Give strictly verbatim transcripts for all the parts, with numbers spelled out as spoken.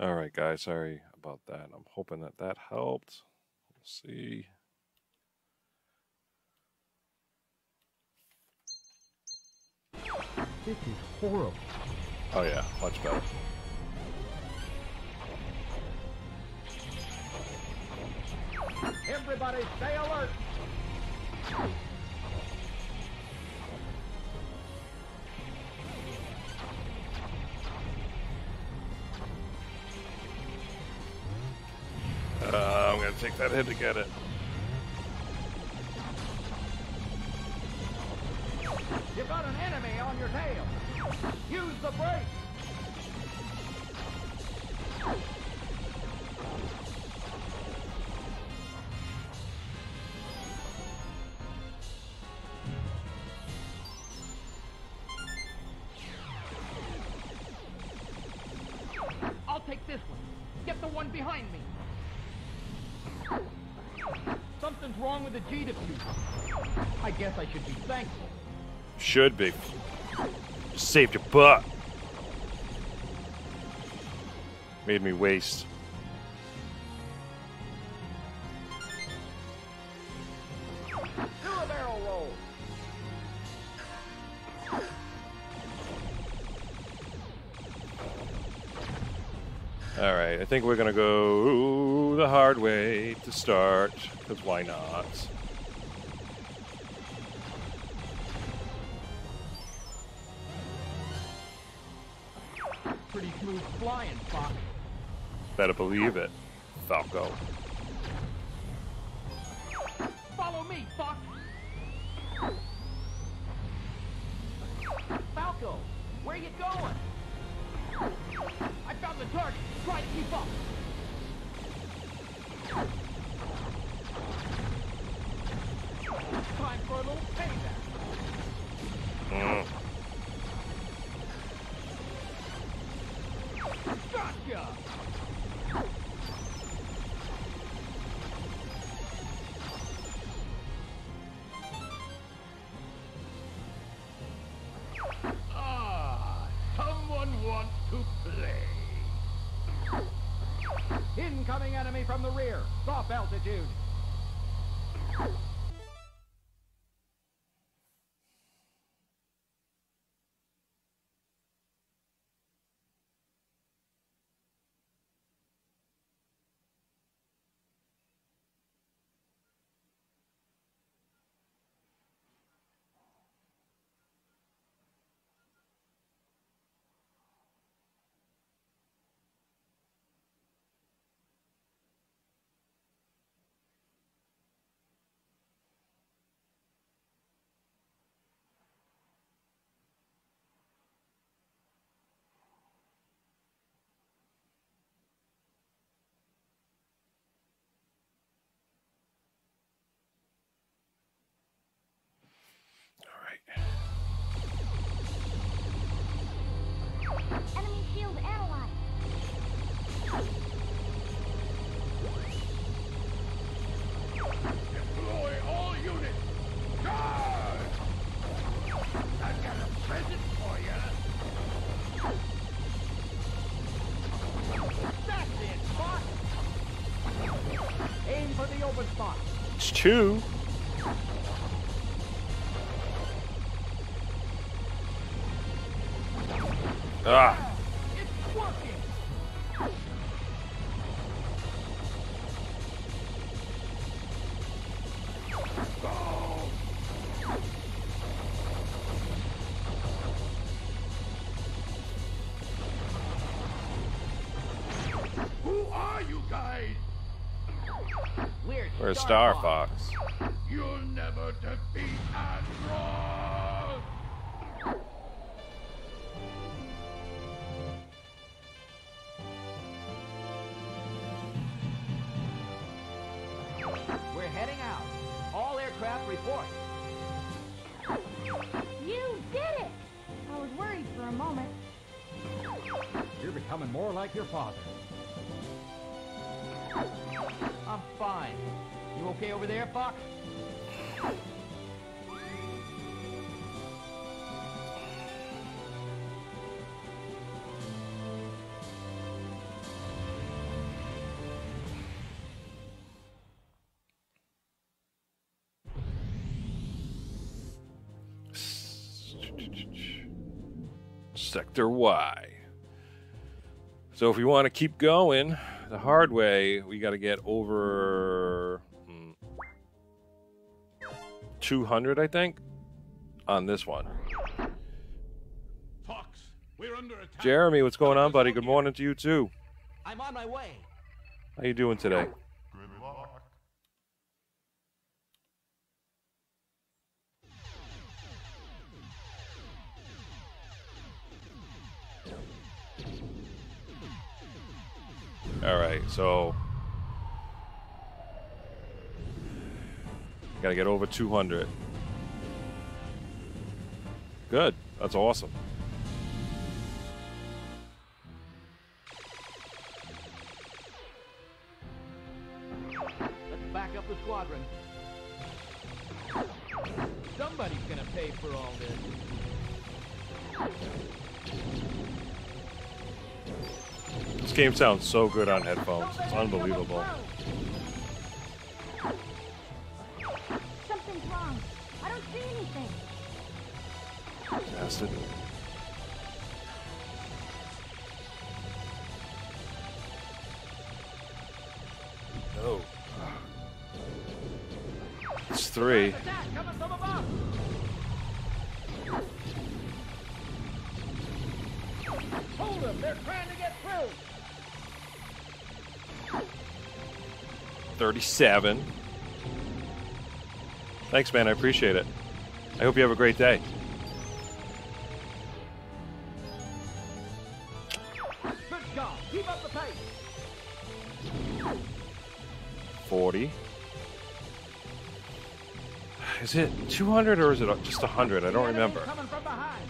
All right, guys. Sorry about that. I'm hoping that that helped. We'll see. This is horrible. Oh yeah, much better. Everybody stay alert. Uh, I'm gonna take that hit to get it. You got an enemy on your tail. Use the brake. I'll take this one. Get the one behind me. Something's wrong with the G diffuser. I guess I should be thankful. Should be. Just saved your butt. Made me waste. Do a barrel roll. All right, I think we're gonna go the hard way to start, because why not? Pretty smooth flying, Fox. Better believe it, Falco. Follow me, Fox. Falco, where you going? I found the target. Try to keep up. Time for a little payback. Mm. Gotcha! Ah, someone wants to play. Incoming enemy from the rear. Soft altitude. Enemy shield analyzed. Deploy all units. Charge! I've got a present for you. That's it, Spot. Aim for the open spot. It's two. Ah. It's working. Go. Who are you guys? We're We're a StarFox. StarFox. You'll never defeat Andross. We're heading out. All aircraft report. You did it! I was worried for a moment. You're becoming more like your father. I'm fine. You okay over there, Fox? Sector Y. So if we want to keep going the hard way, we got to get over hmm, two hundred, I think, on this one. Fox, we're under attack. Jeremy, what's going on, buddy? Good morning to you, too. I'm on my way. How you doing today? Good luck. All right, so gotta get over two hundred. Good. That's awesome. Let's back up the squadron. Somebody's gonna pay for all this. This game sounds so good on headphones. It's unbelievable. Something's wrong. I don't see anything. Bastard. No. It's three. Attack coming from above. Hold them! They're trying to get through. thirty-seven. Thanks, man. I appreciate it. I hope you have a great day. Good job. Keep up the pace. forty. Is it two hundred or is it just one hundred? I don't The enemy's remember. Coming from behind.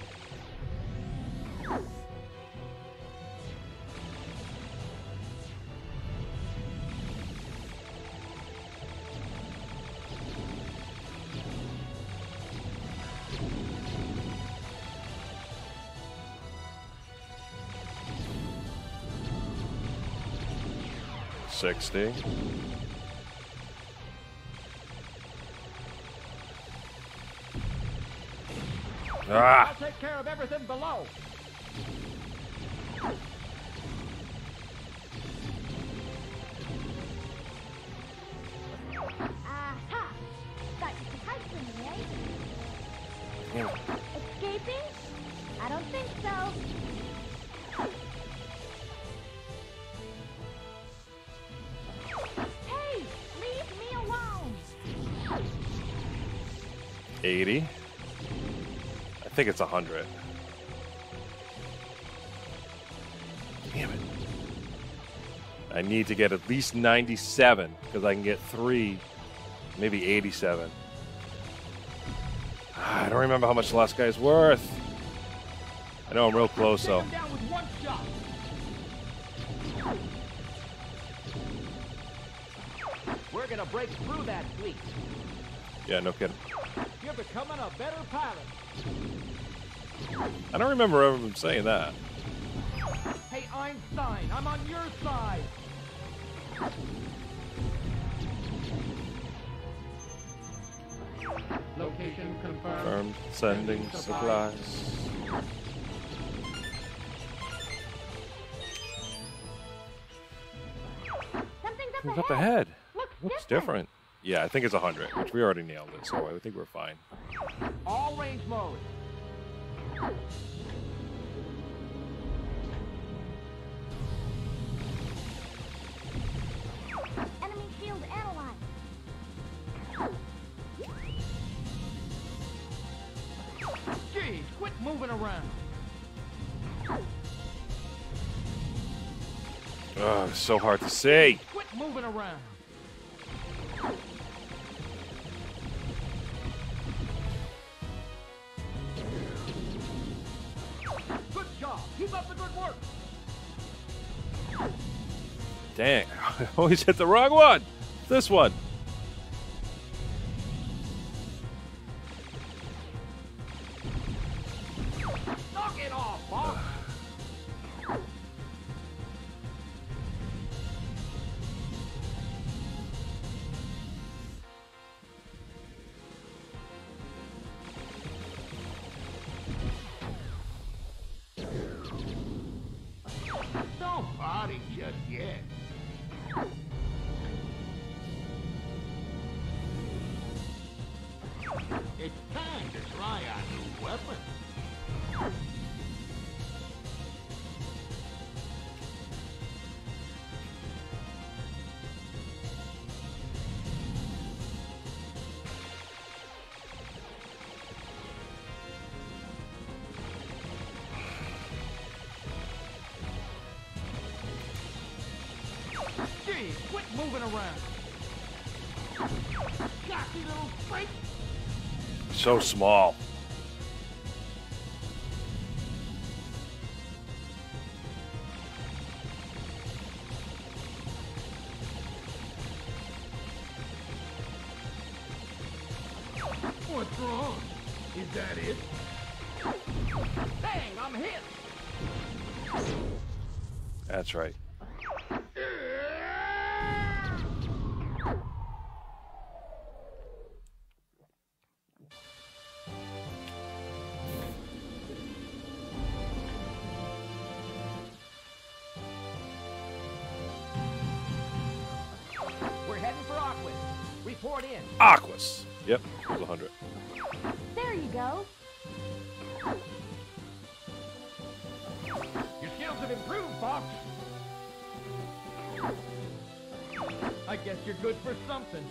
sixty. Ah! I'll take care of everything below. Aha! Got you surprising me, eh? Damn it. Escaping? I don't think so. Hey! Leave me alone! eighty. I think it's one hundred. Damn it. I need to get at least ninety-seven because I can get three, maybe eighty-seven. Ah, I don't remember how much the last guy's worth. I know I'm real close, Take though. him down with one shot. We're gonna break through that fleet. Yeah, no kidding. You're becoming a better pilot. I don't remember ever saying that. Hey, Einstein, I'm on your side. Location confirmed. Confirmed. Sending supplies. Something's up Who's ahead. up ahead? Looks, Looks different. Yeah, I think it's one hundred, which we already nailed it, so I think we're fine. All range mode. Enemy shield analyzed. Jeez, quit moving around. Oh, it's so hard to see. Quit moving around. Good job. Keep up the good work. Dang, I always hit the wrong one. This one. Knock it off, Bob. body just yet. It's time to try our new weapon. Gee, quit moving around. Cocky little freak. So small. What's wrong? Is that it? Dang, I'm hit. That's right. We're heading for Aquas. Report in. Aquas. Yep, it was one hundred. There you go. Your skills have improved, Fox. I guess you're good for something.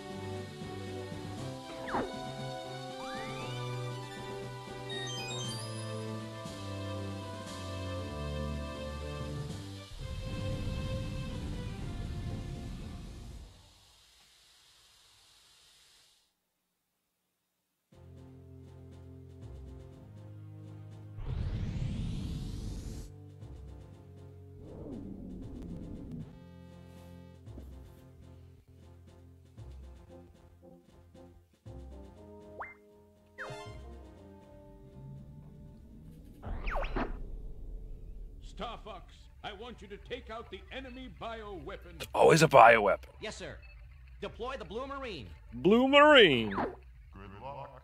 StarFox, I want you to take out the enemy bioweapon. Always a bioweapon. Yes, sir. Deploy the Blue Marine. Blue Marine. Good luck.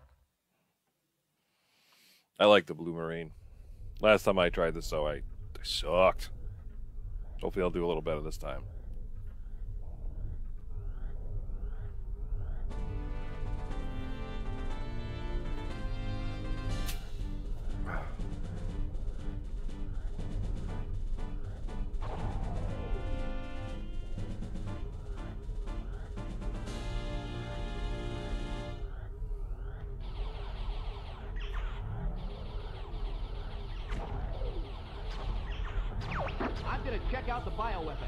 I like the Blue Marine. Last time I tried this, though, I, I sucked. Hopefully I'll do a little better this time. I'm gonna check out the bioweapon.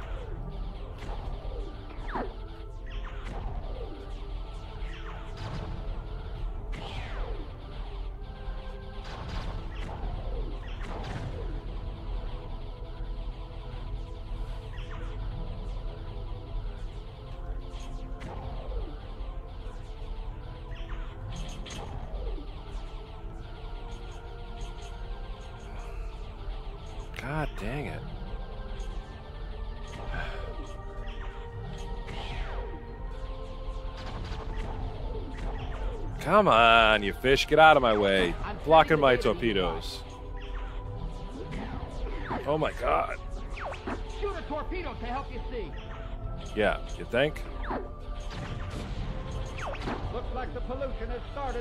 God dang it. Come on, you fish. Get out of my way. Blocking my torpedoes. Oh my god. Shoot a torpedo to help you see. Yeah, you think? Looks like the pollution has started.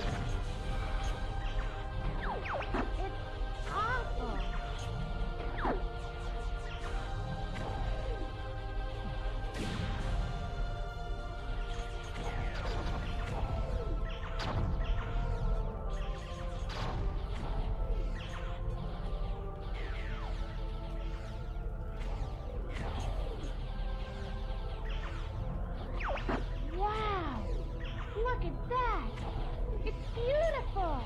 It's awful. Wow! Look at that! It's beautiful!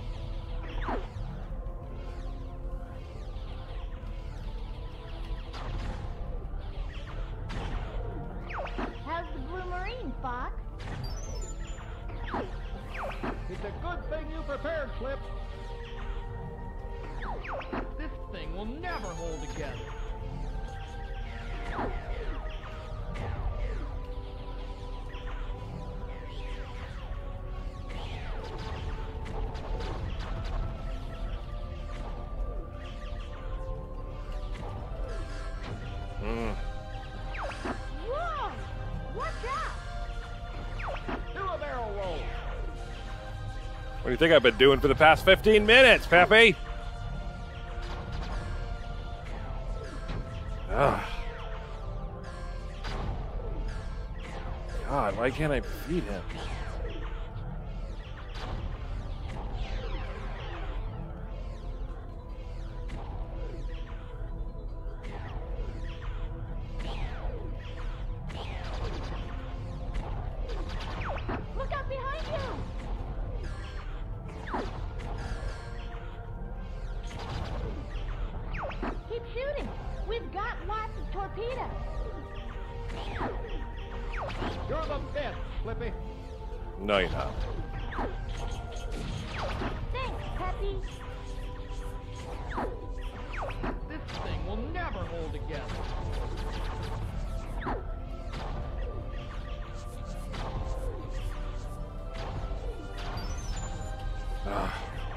How's the Blue Marine, Fox? It's a good thing you prepared, Flip. This thing will never hold together. Mm. do you think I've been doing for the past fifteen minutes, Peppy? Ugh. God, why can't I beat him? Look out behind you! Keep shooting. We've got lots of torpedoes. You're the best, Flippy. No, you're not. Thanks, Peppy. This thing will never hold together. Ugh.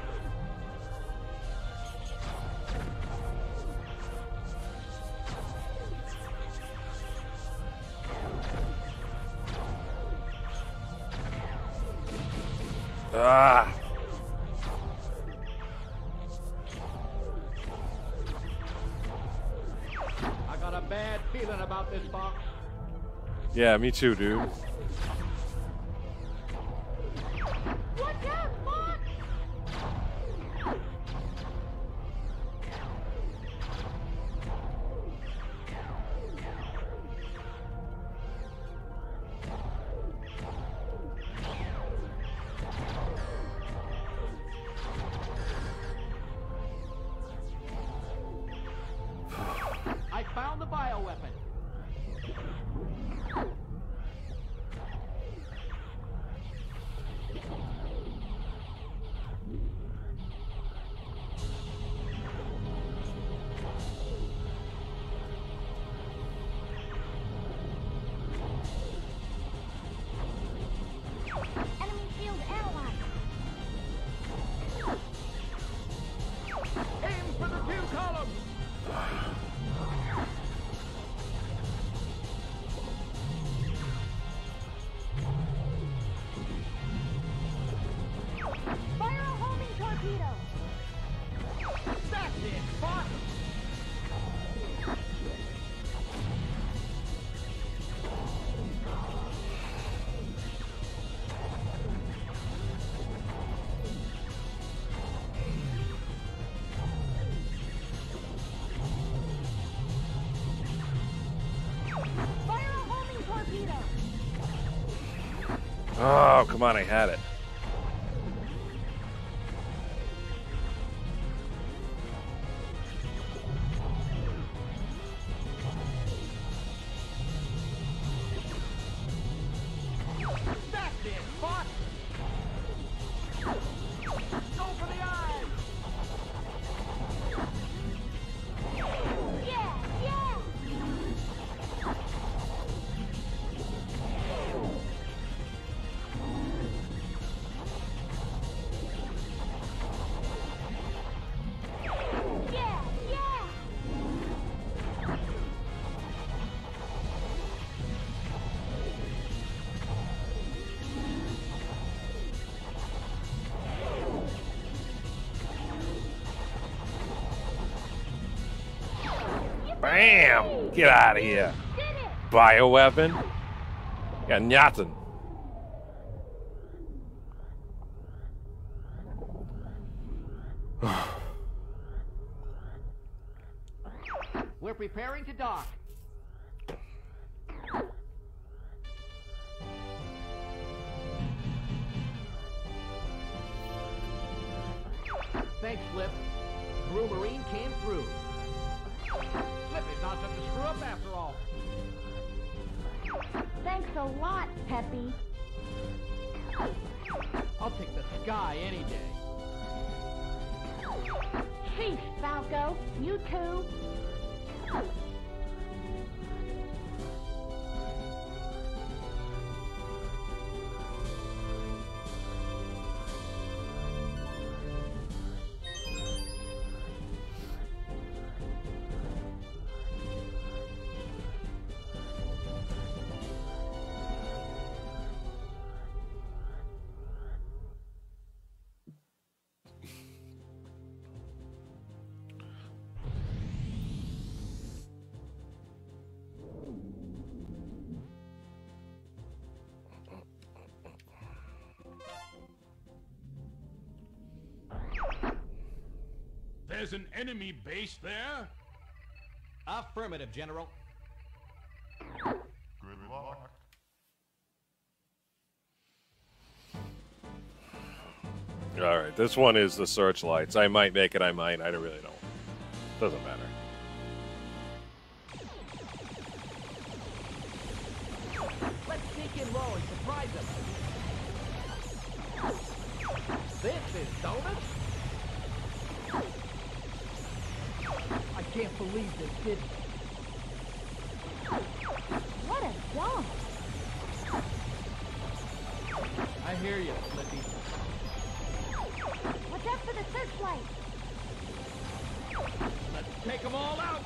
Ah. I got a bad feeling about this box. Yeah, me too, dude. Watch out, Fox! I found the bioweapon. Enemy shield analyzed. Aim for the two columns. Fire a homing torpedo. That's it, Fox. Fire a homing torpedo. Oh, come on, I had it. That's it, Fox. Go for the eyes. Yeah, yeah! Yeah, yeah! Bam! Get out of here. Did it! Bioweapon? Got nothing. We're preparing to dock. Thanks, Flip. Blue Marine came through. Flippy's not such a screw up after all. Thanks a lot, Peppy. I'll take the sky any day. Sheesh, Falco. You too. there's an enemy base there? Affirmative, General. Good luck. All right, this one is the searchlights. I might make it, I might. I don't really don't. Doesn't matter. Let's sneak in low and surprise them. This is donuts? I can't believe this, did it? What a dump! I hear you, Flippy. Watch out for the searchlight! Let's take them all out!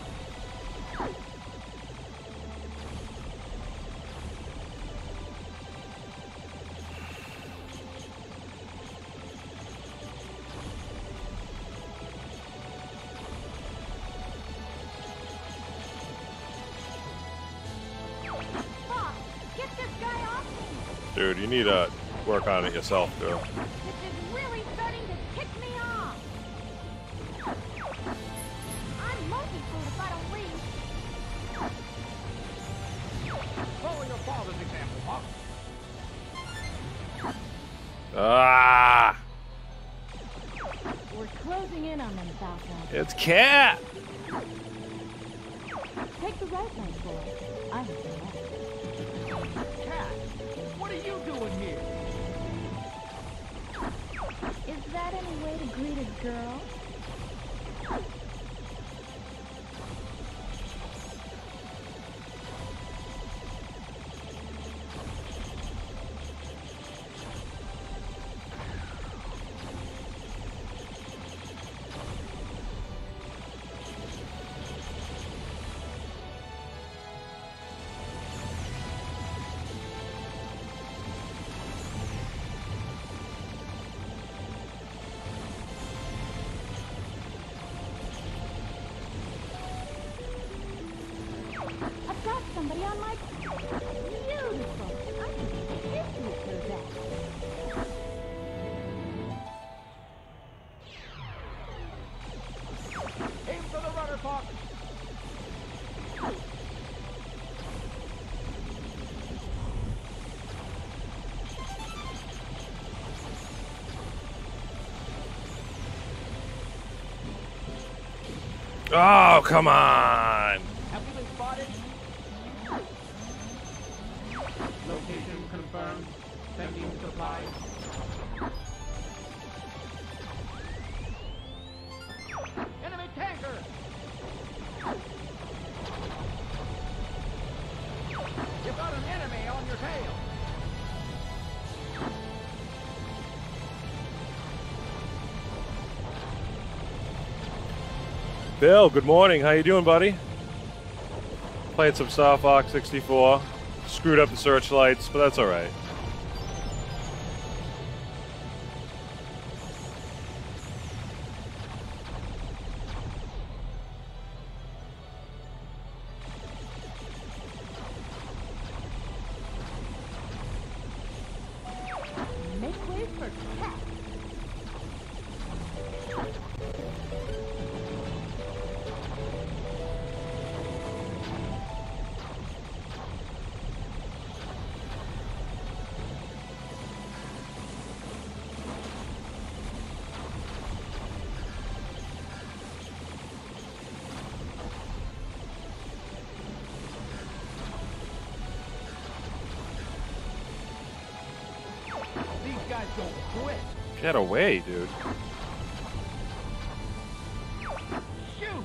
Fox, get this guy off me! Dude, you need to work on it yourself, too. This is really starting to tick me off! I'm monkey food if I don't leave. Follow your father's example, Hawk. Ah! We're closing in on them, Falcon. It's Cat! Take the right lane, boy. I have the left. Cat, what are you doing here? Is that any way to greet a girl? I've got somebody on my... Beautiful! I can kiss you for that. Aim for the rudder, Fox. Oh, come on! Have we been spotted? Location confirmed. Sending supplies. Enemy tanker! You've got an enemy on your tail. Bill, good morning. How you doing, buddy? Playing some StarFox sixty-four. Screwed up the searchlights, but that's all right. Make way for Cat. These guys don't quit. Get away, dude. Shoot!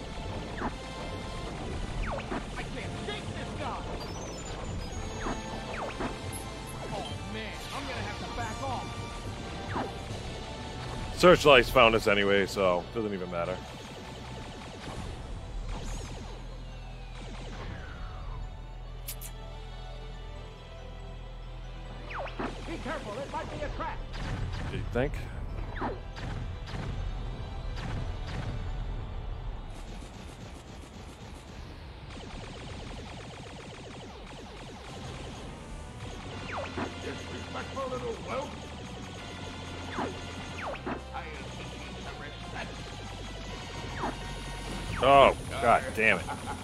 I can't shake this guy. Oh man, I'm gonna have to back off. Searchlights found us anyway, so doesn't even matter. Be careful, it might be a trap. Do you think? Disrespectful little whelp. I'll teach you some respect. damn it.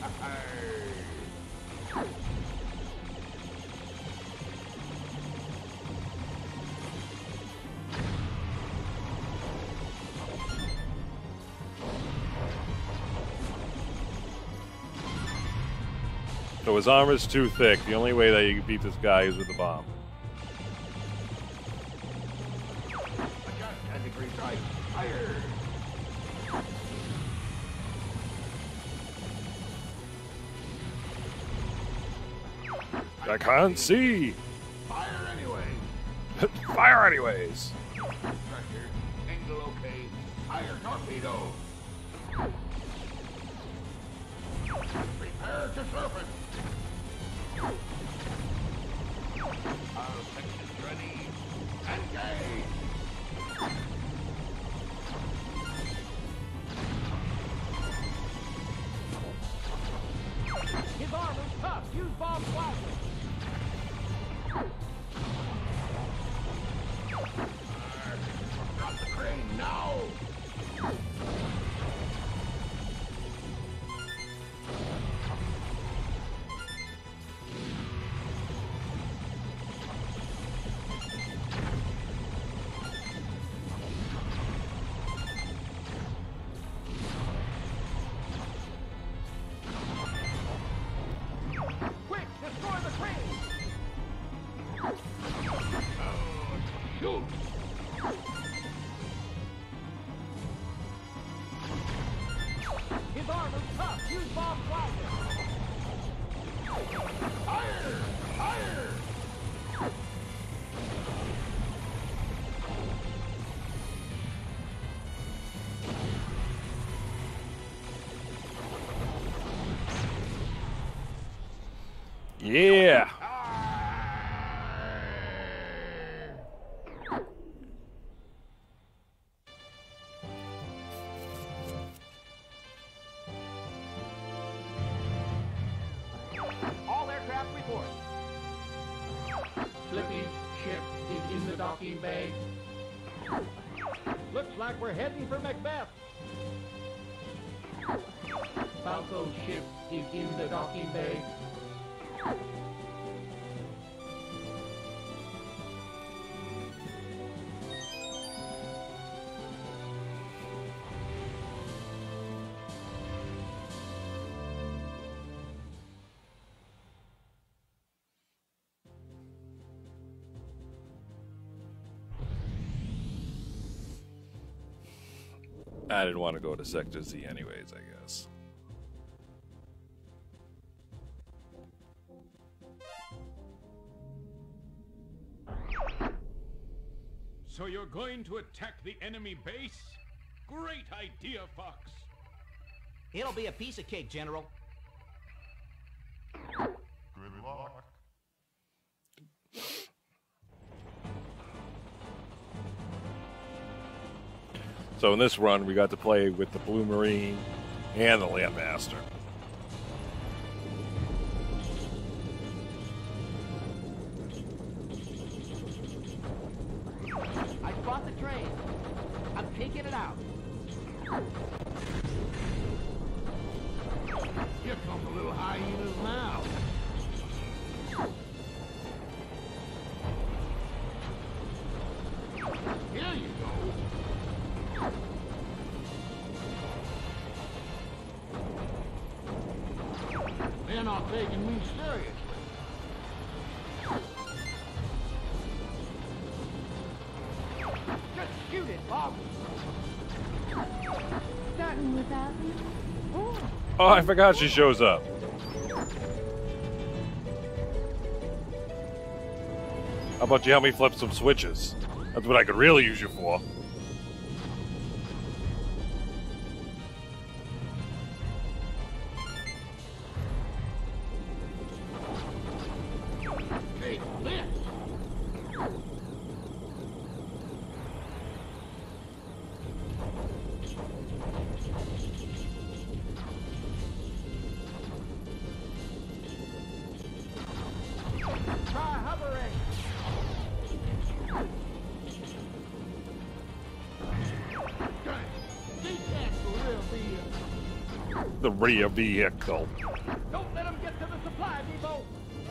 So his armor's too thick. The only way that you can beat this guy is with the bomb. I got ten degrees right. Fire! I can't see. Fire anyway. Fire anyways. Pressure. Angle okay. Fire torpedo. Prepare to surface. Our section's ready. Engage. His armor's tough. Use bomb blast. Got the crane now. Quick, destroy the crane. Oh, shoot. His armor's tough. Use bomb blast. Fire! Fire! Yeah. All aircraft report. Slippy ship is in the docking bay. Looks like we're heading for Macbeth. Falco ship is in the docking bay. I didn't want to go to Sector Z anyways, I guess. So you're going to attack the enemy base? Great idea, Fox. It'll be a piece of cake, General. Good luck. So in this run, we got to play with the Blue Marine and the Landmaster. I spot the train. I'm taking it out. Here come the little hyenas now. Here you go. They're not taking me seriously. Just shoot it, Bob. Starting without me. Oh, Oh, I forgot she shows up. How about you help me flip some switches? That's what I could really use you for. Take this. Try hovering. The rear vehicle. Don't let them get to the supply depot.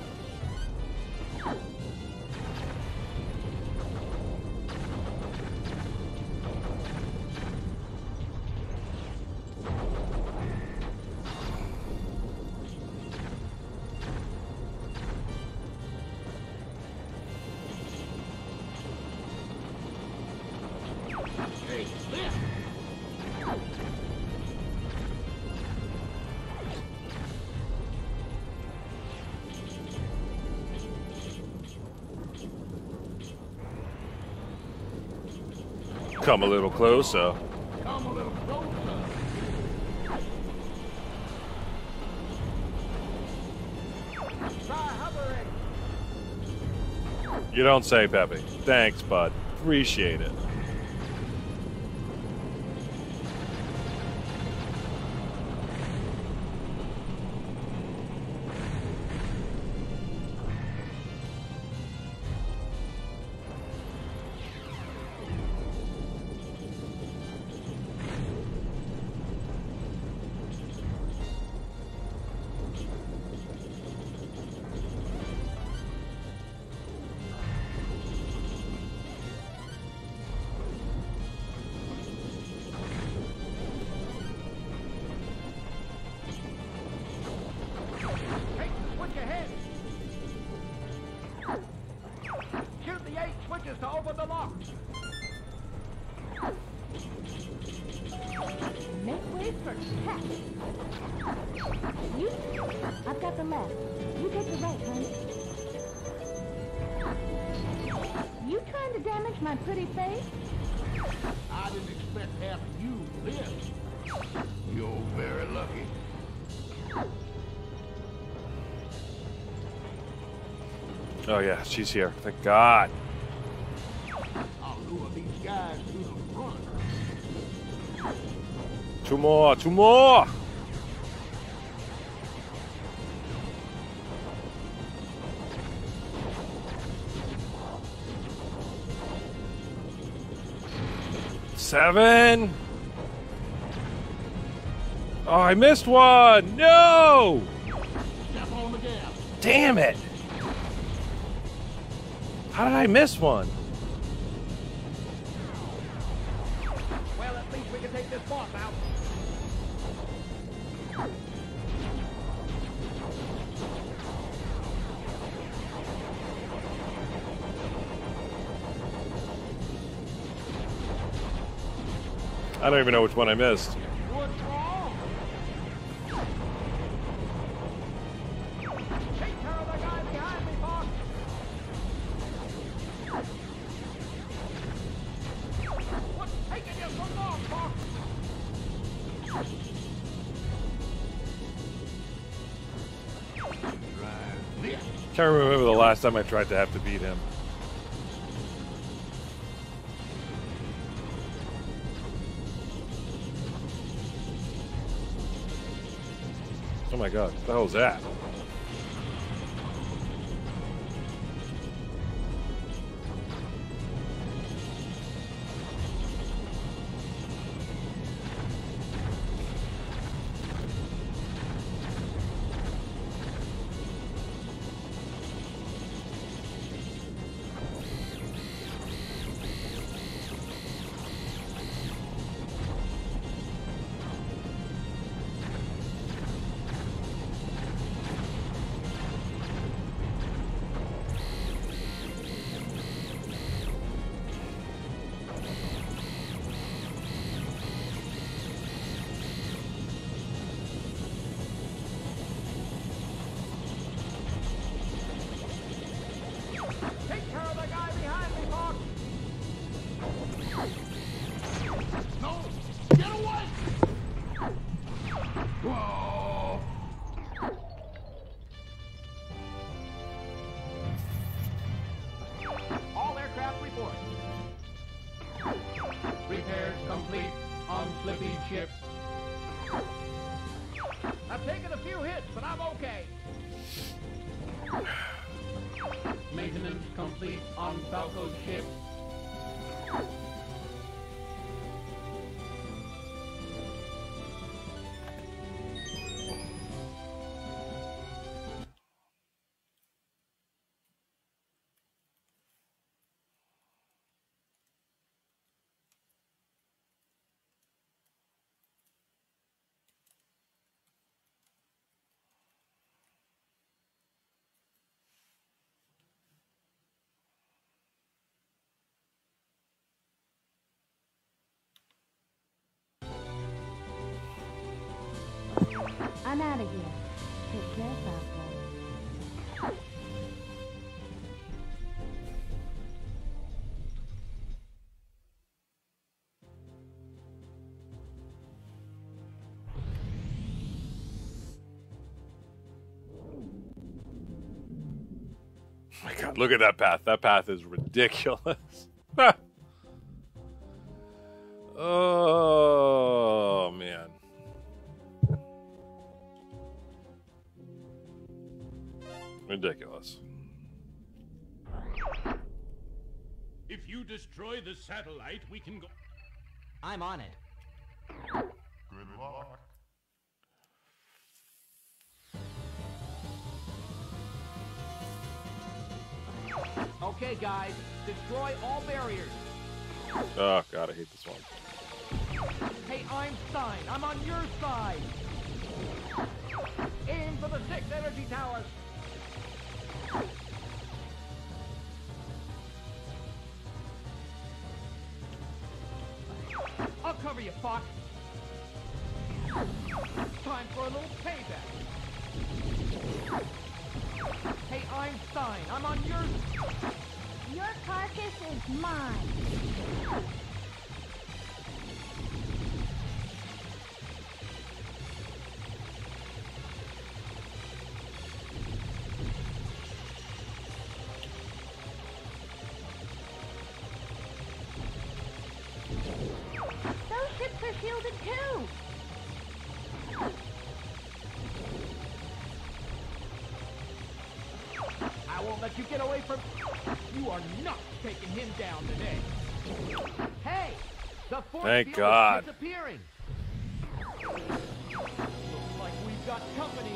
Hey, lift. Come a little closer. Come a little closer. Try hovering. You don't say, Peppy. Thanks, bud. Appreciate it. Hey, switch ahead. Shoot the eight switches to open the lock. Make way for cat. You? I've got the left. You take the right, honey. You trying to damage my pretty face? I didn't expect to have you live. You're very lucky. Oh yeah, she's here. Thank God. I'll lure these guys to the front. Two more. Two more. Seven. Oh, I missed one. No. Step on the gas. Damn it. How did I miss one? Well, at least we can take this boss out. I don't even know which one I missed. What's wrong? Take care of the guy behind me, Fox. What's taking you so long, Fox? Drive this. Can't remember the last time I tried to have to beat him. Oh my God, what the hell was that? I'm out of here. Take care, Falco. Oh my God, look at that path. That path is ridiculous. Oh, man. Ridiculous. If you destroy the satellite, we can go. I'm on it. Good luck. Okay, guys, destroy all barriers. Oh, God, I hate this one. Hey, Einstein, I'm on your side. Aim for the six energy towers. I'll cover you, Fox. Time for a little payback. Hey, Einstein, I'm on your... Your carcass is mine. Those ships are shielded too. I won't let you get away from... You are not taking him down today. Hey! The force Thank field God. is disappearing. Looks like we've got company.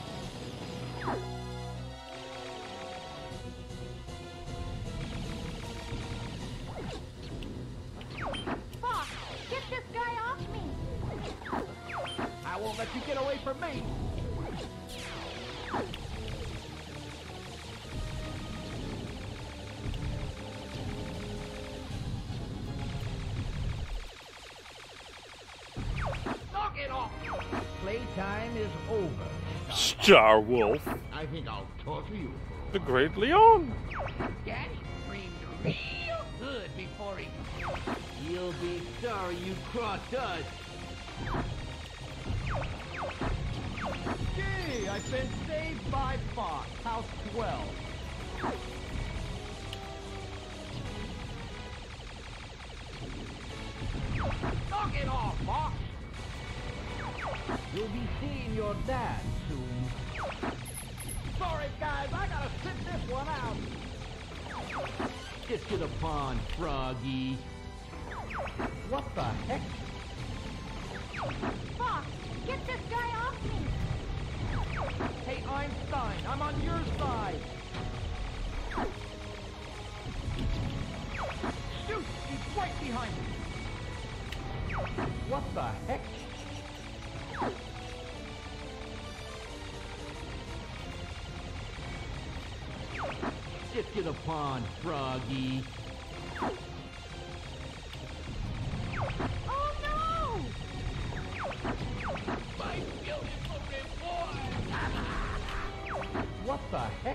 Fox, get this guy off me. I won't let you get away from me. Knock it off! Playtime is over. Star Wolf, I think I'll torture you for the Great Leon. Daddy screamed real good before he... You'll be sorry you crossed us. Gee, I've been saved by Fox. House twelve. Knock it off, Fox! You'll be seeing your dad soon. Sorry, guys, I gotta sit this one out. Get to the pond, Froggy. What the heck? Fox, get this guy off me. Hey, Einstein, I'm on your side. Shoot, he's right behind me. What the heck? Get to the pond, Froggy. Oh no! My beautiful reward! What the heck?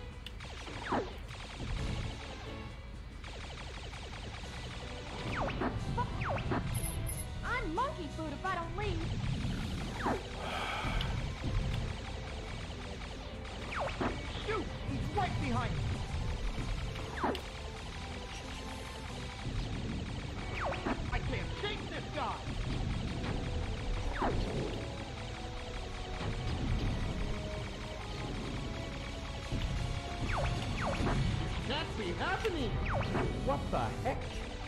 I'm monkey food if I don't leave. Shoot, he's right behind me. I can't shake this guy. Can't be happening. What the heck?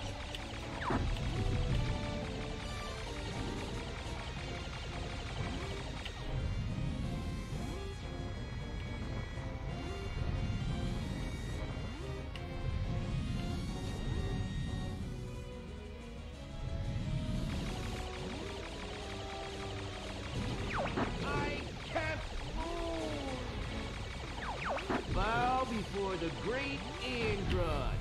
I can't move. Bow before the great Andross.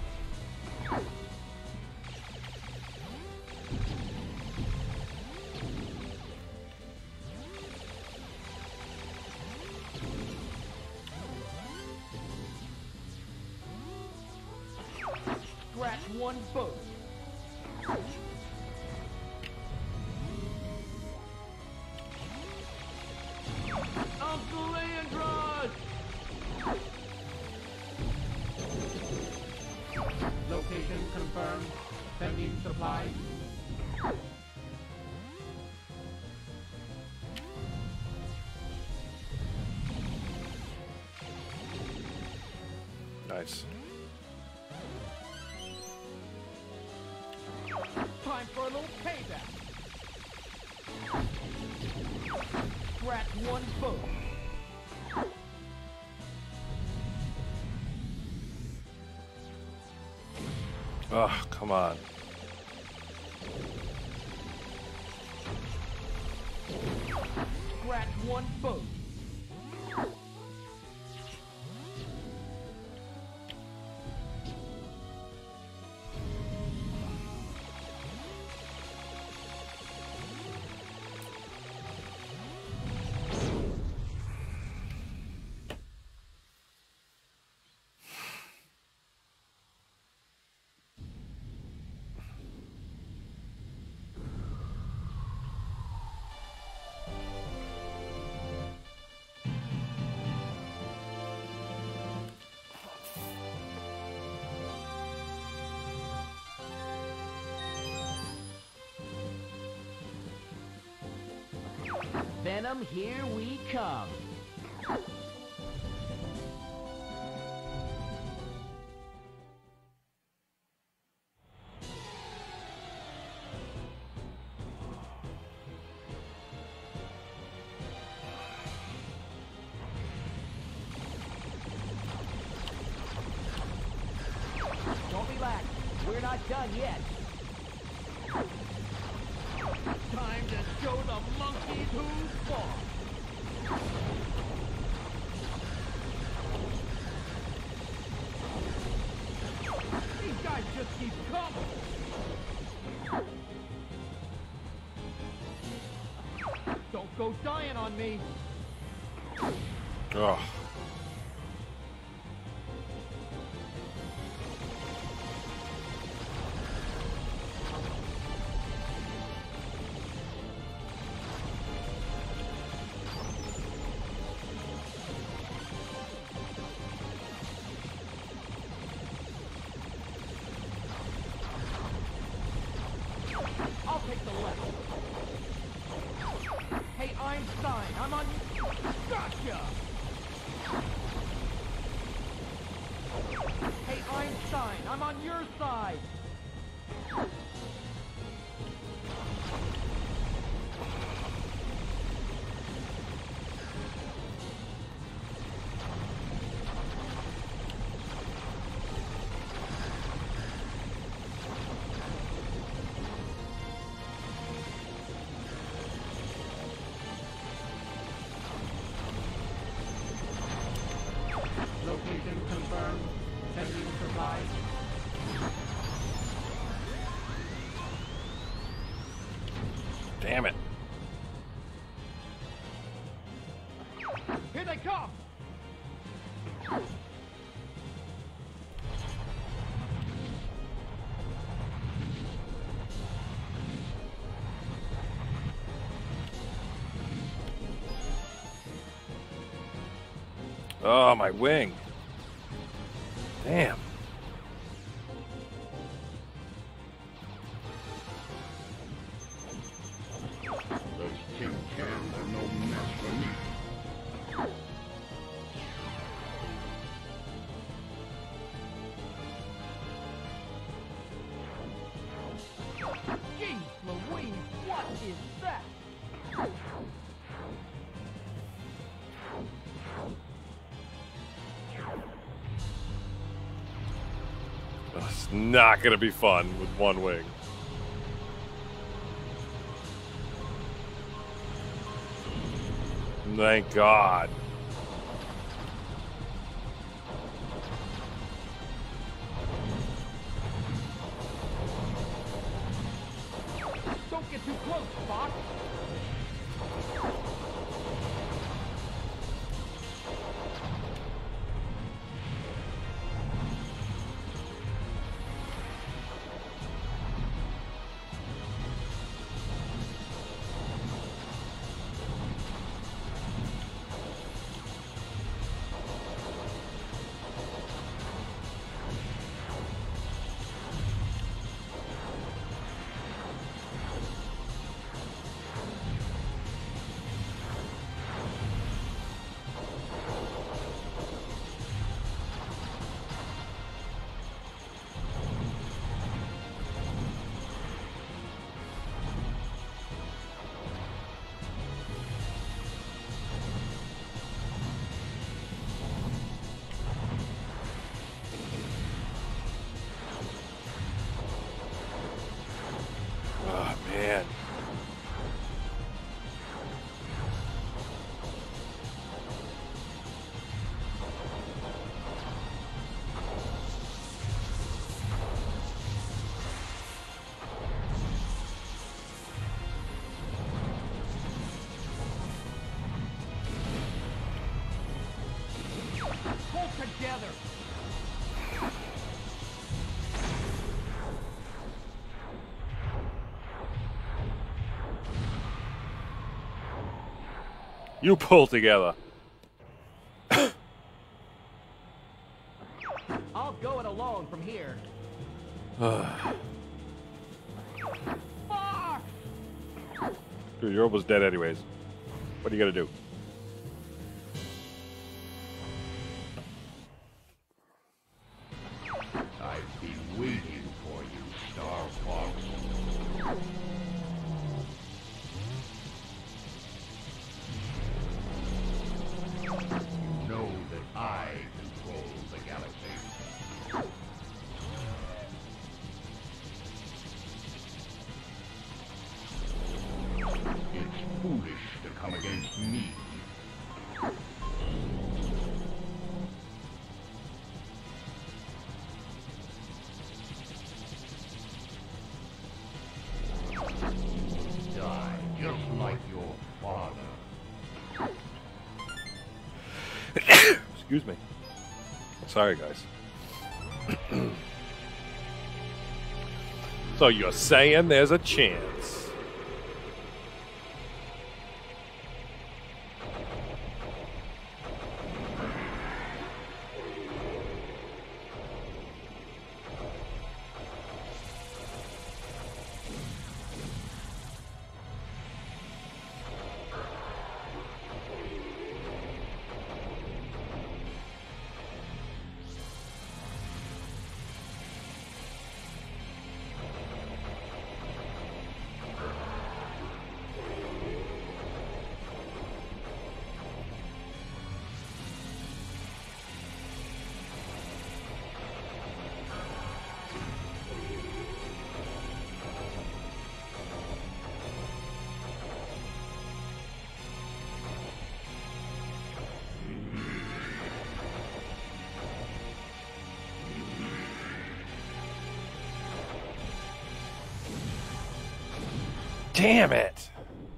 one boat. Uncle Andross! Location confirmed. Sending supplies. Nice. Time for a little payback. Scratch one boat. Oh, come on. Scratch one boat. Venom, here we come. Don't relax. We're not done yet. Time to show the monkeys who's boss. These guys just keep coming. Don't go dying on me. Oh. I'll take the left. Hey, Einstein, I'm on... Gotcha! Hey, Einstein, I'm on your side! Location confirmed. Sending supplies. Damn it. Here they come! Oh, my wing. Damn. Those tin cans are no match for me. Jeez Louise, what is that? It's not gonna be fun with one wing. Thank God. Don't get too close, Fox! together. You pull together. I'll go it alone from here. Far! Dude, you're almost dead anyways. What are you gonna do? I've been waiting for you, StarFox. You know that I control the galaxy. It's foolish to come against me. Die just like your father. Excuse me. Sorry, guys. So you're saying there's a chance? Damn it!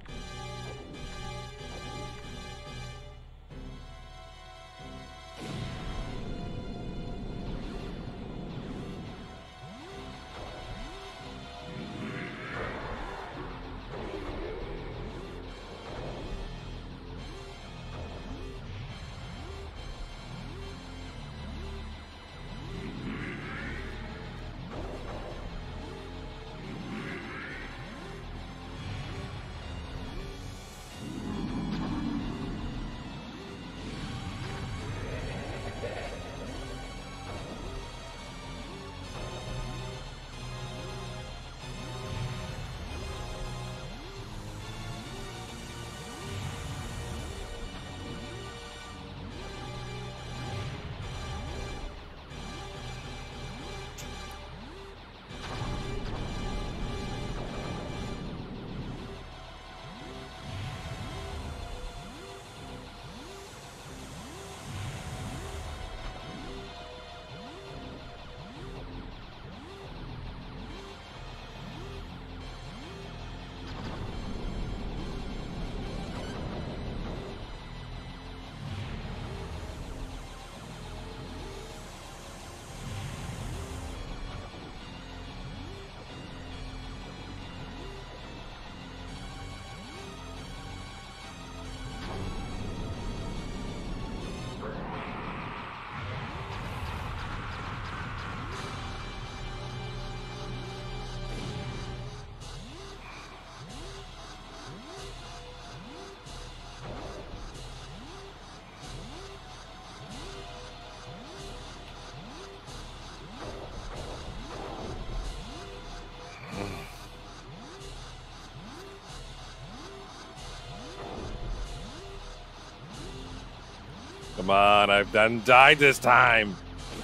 Come on, I've done died this time.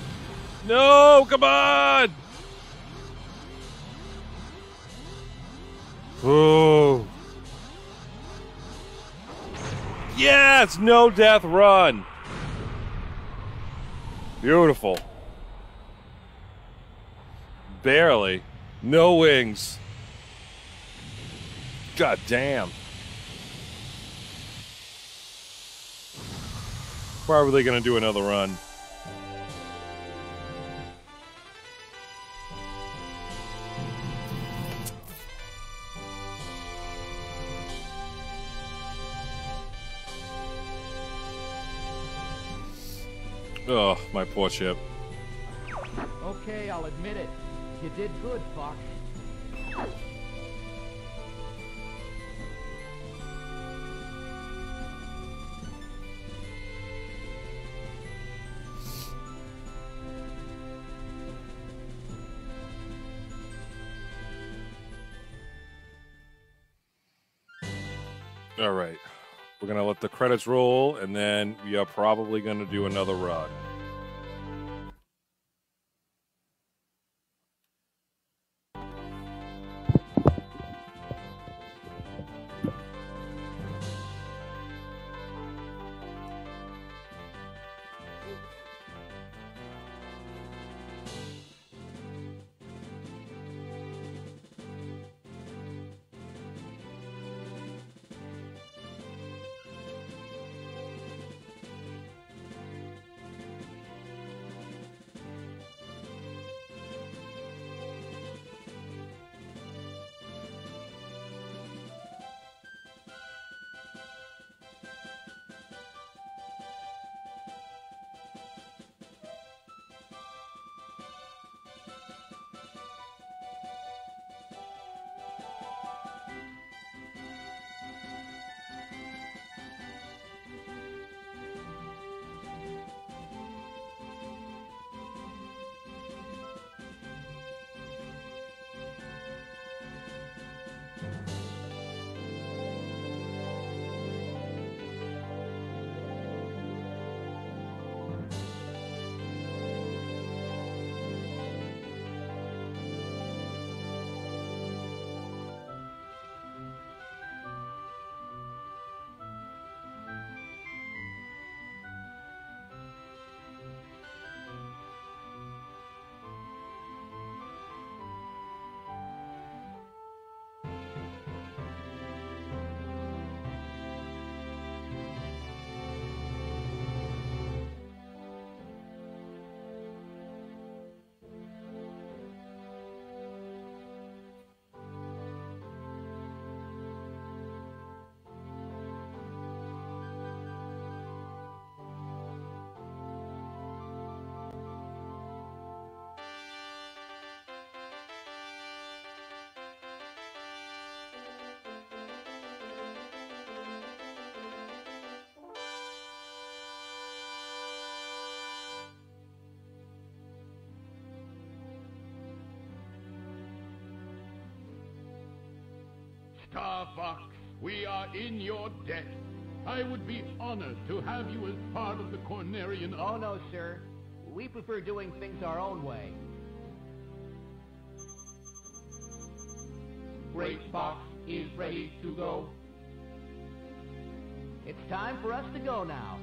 No, come on! Ooh. Yes, no death run. Beautiful. Barely. No wings. God damn. Probably gonna do another run. Oh, my poor ship. Okay, I'll admit it. You did good, Fox. All right. We're going to let the credits roll, and then we are probably going to do another run. StarFox, we are in your debt. I would be honored to have you as part of the Cornerian... Oh, no, sir. We prefer doing things our own way. Great Fox is ready to go. It's time for us to go now.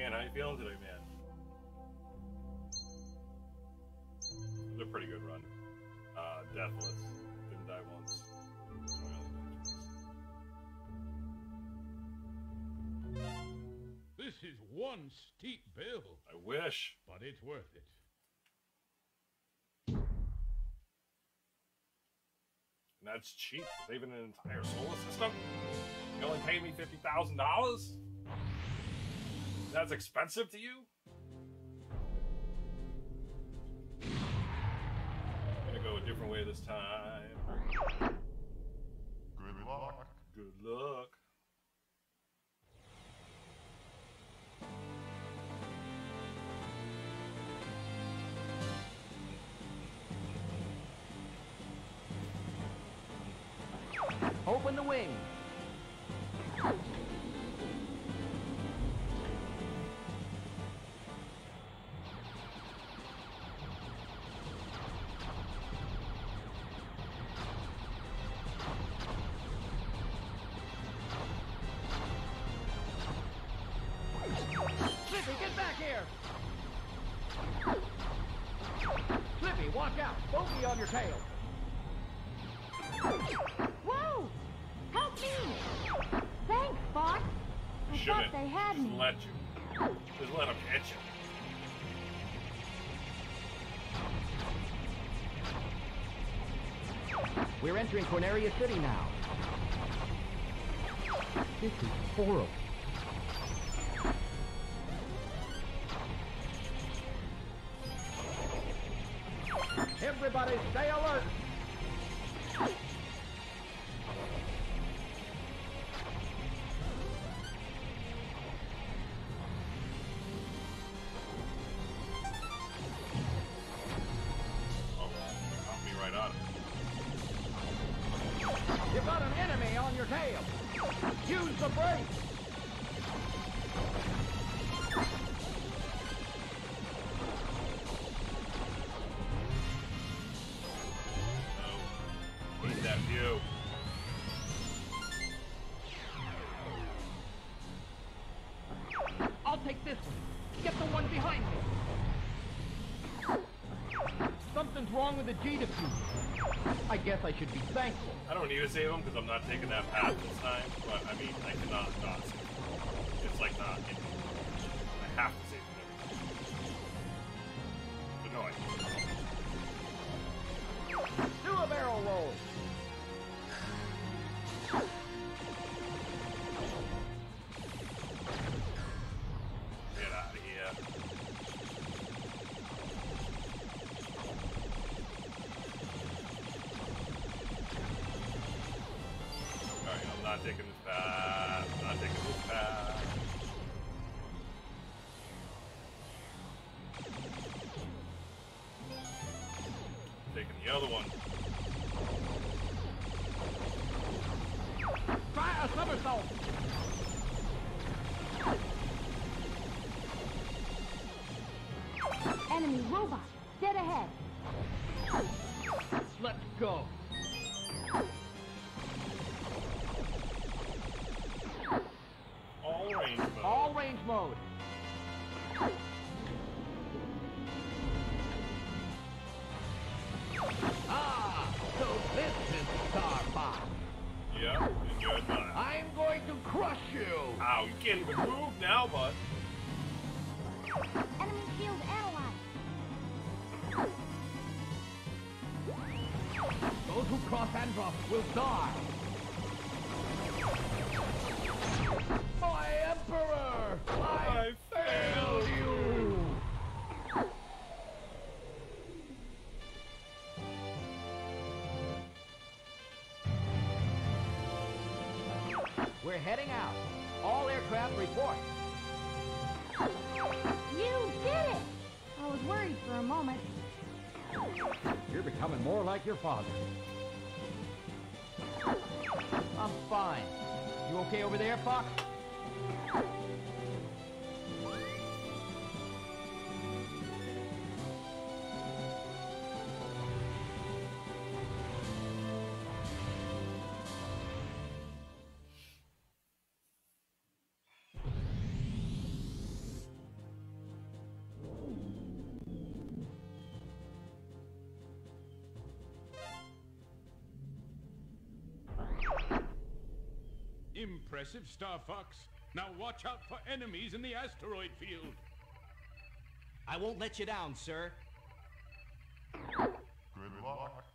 Shan, how you feeling today, man? It was a pretty good run. Uh, deathless. Didn't die once. This is one steep bill. I wish. But it's worth it. And that's cheap. Saving an entire solar system? You only paid me fifty thousand dollars? That's expensive to you? I'm gonna go a different way this time. Good luck. Good luck. Open the wings. Slippy, get back here! Slippy, watch out! Bogey on your tail! Whoa! Help me! Thanks, Fox. I Shouldn't. thought they had Just me. let you. Just let him hit you. We're entering Corneria City now. This is horrible. Everybody stay alert! Oh, got me right on it. You've got an enemy on your tail! Use the brake! No. Need that view. I'll take this one. Get the one behind me. Something's wrong with the G diffuser. I guess I should be thankful. I don't need to save him because I'm not taking that path this time, but I mean, I cannot not save him. It's like not in me. I have to save him. But no, I Do a barrel roll. get out of here. Alright, I'm not taking this path. I'm not taking this path. Taking the other one. Try a somersault. Enemy robot, dead ahead. Let's go. All range mode. All range mode. Ah, so this is StarFox. Yeah, and you're done. I'm going to crush you. Ow, you can't even move now, bud. Enemy shield analyzed. Those who cross Andross will die. My Emperor! I, I failed you! We're heading out. All aircraft report. You did it! I was worried for a moment. You're becoming more like your father. I'm fine. You okay over there, Fox? impressive, Star Fox. Now watch out for enemies in the asteroid field. I won't let you down, sir. Good luck.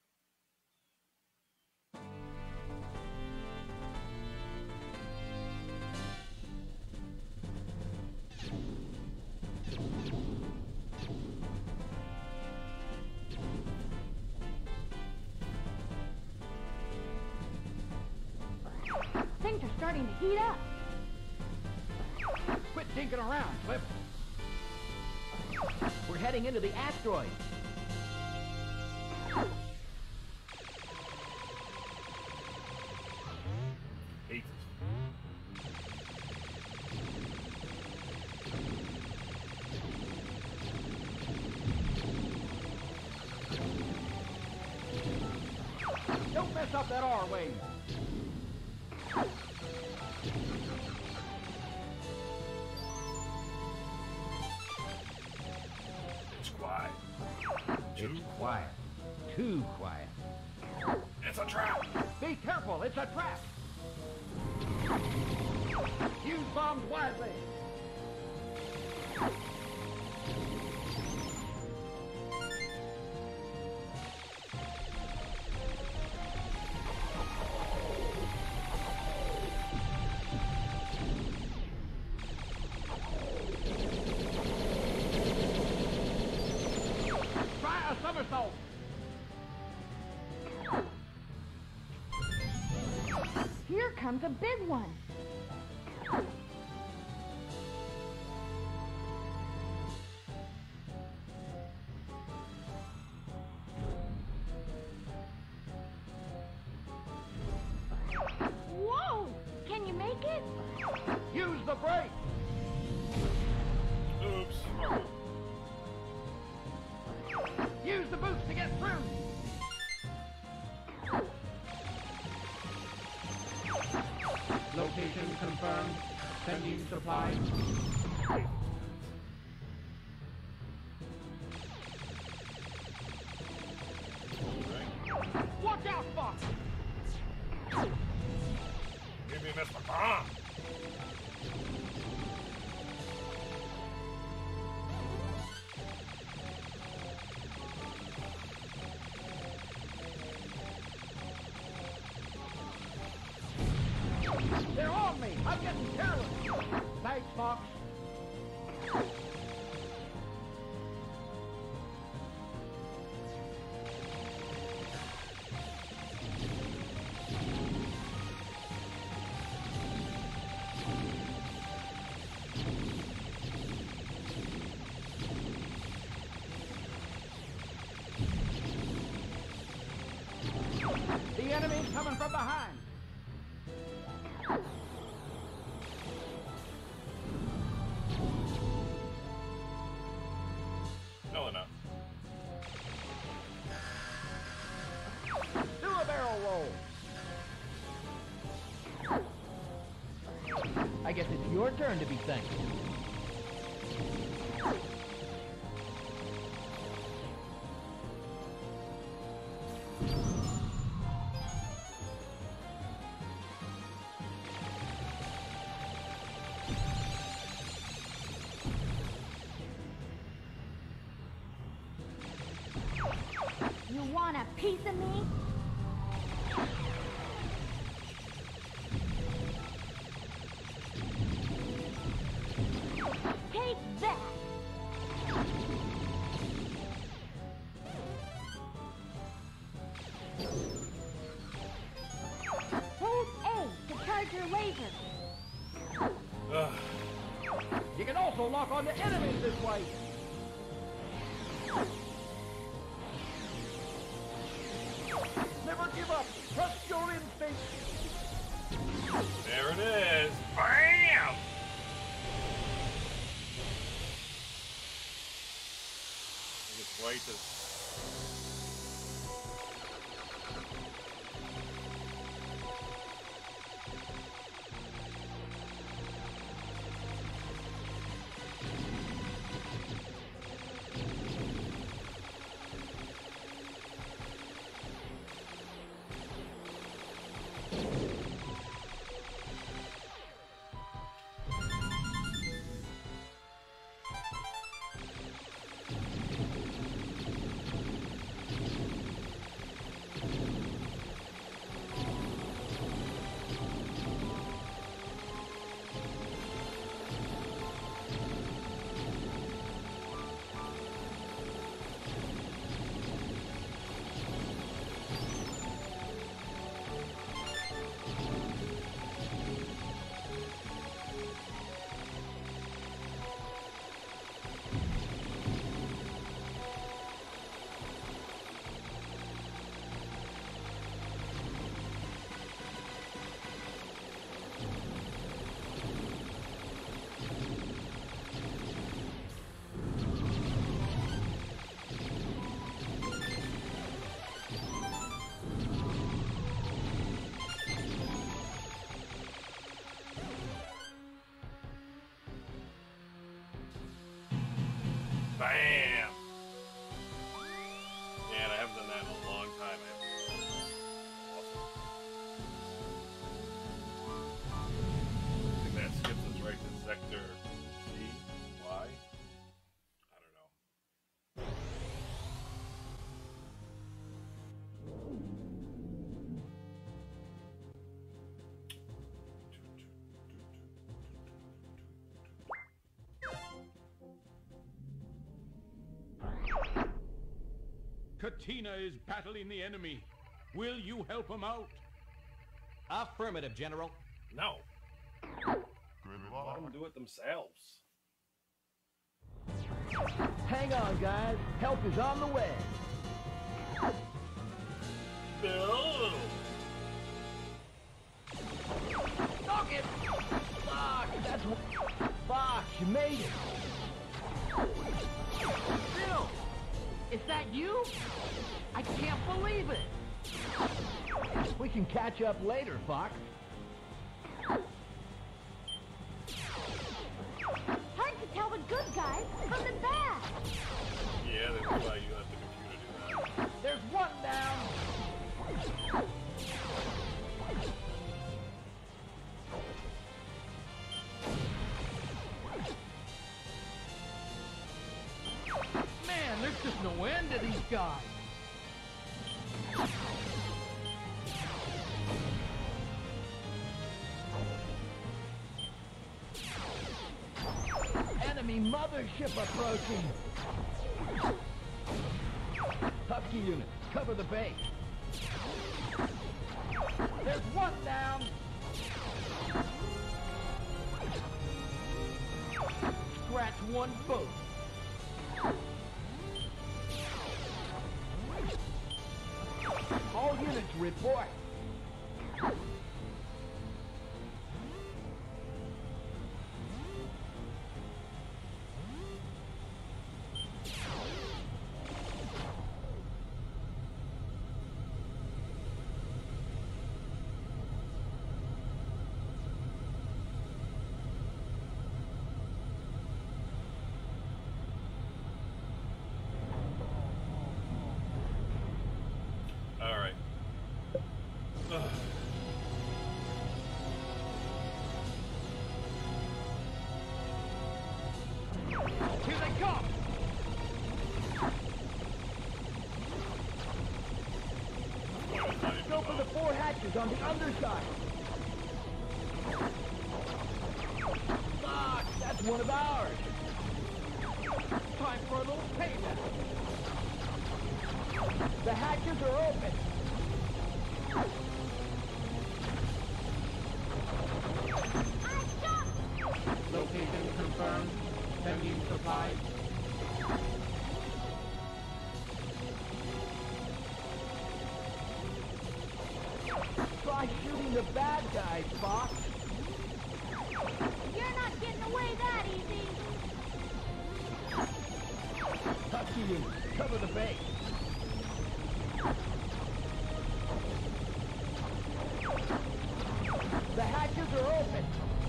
Things are starting to heat up. Quit dinking around, Cliff. We're heading into the asteroid. Hate it. Don't mess up that R-wave. It's quiet. It's quiet. Too quiet. It's a trap. Be careful, it's a trap. Use bombs wisely. Try a somersault. Here comes a big one. Whoa! Can you make it? Use the brake. Oops. Use the boots to get through. Location confirmed. Sending supplies. Watch out, Fox! Give me Mister Bomb. They're on me! I'm getting careless! Thanks, Fox. The enemy's coming from behind. No enough. Do a barrel roll. I guess it's your turn to be thanked. You want a piece of me? Take that! Hold A to charge your laser. Ugh. You can also lock on the enemies this way. Never give up. Trust your instincts. There it is. Bam! I just wait to. Katina is battling the enemy. Will you help him out? Affirmative, General. No. Good Let luck. them do it themselves. Hang on, guys. Help is on the way. Bill! Knock it! Fox, that's what... Fox, you made it. Bill! Is that you? I can't believe it. We can catch up later, Fox. Hard to tell the good guys from the bad. Yeah, that's why you let the computer do that. There's one down. Man, there's just no end to these guys. Enemy mothership approaching. Husky units, cover the base. There's one down. Scratch one foot. All units report. Alright. Here they come! Go for the four hatches on the underside. Fuck, that's one of ours. Time for a little payback. The hatches are open. I jumped! Location confirmed. Sending supplies. Try shooting the bad guys, Fox. You're not getting away that easy. Husky units, cover the base. The hatches are open.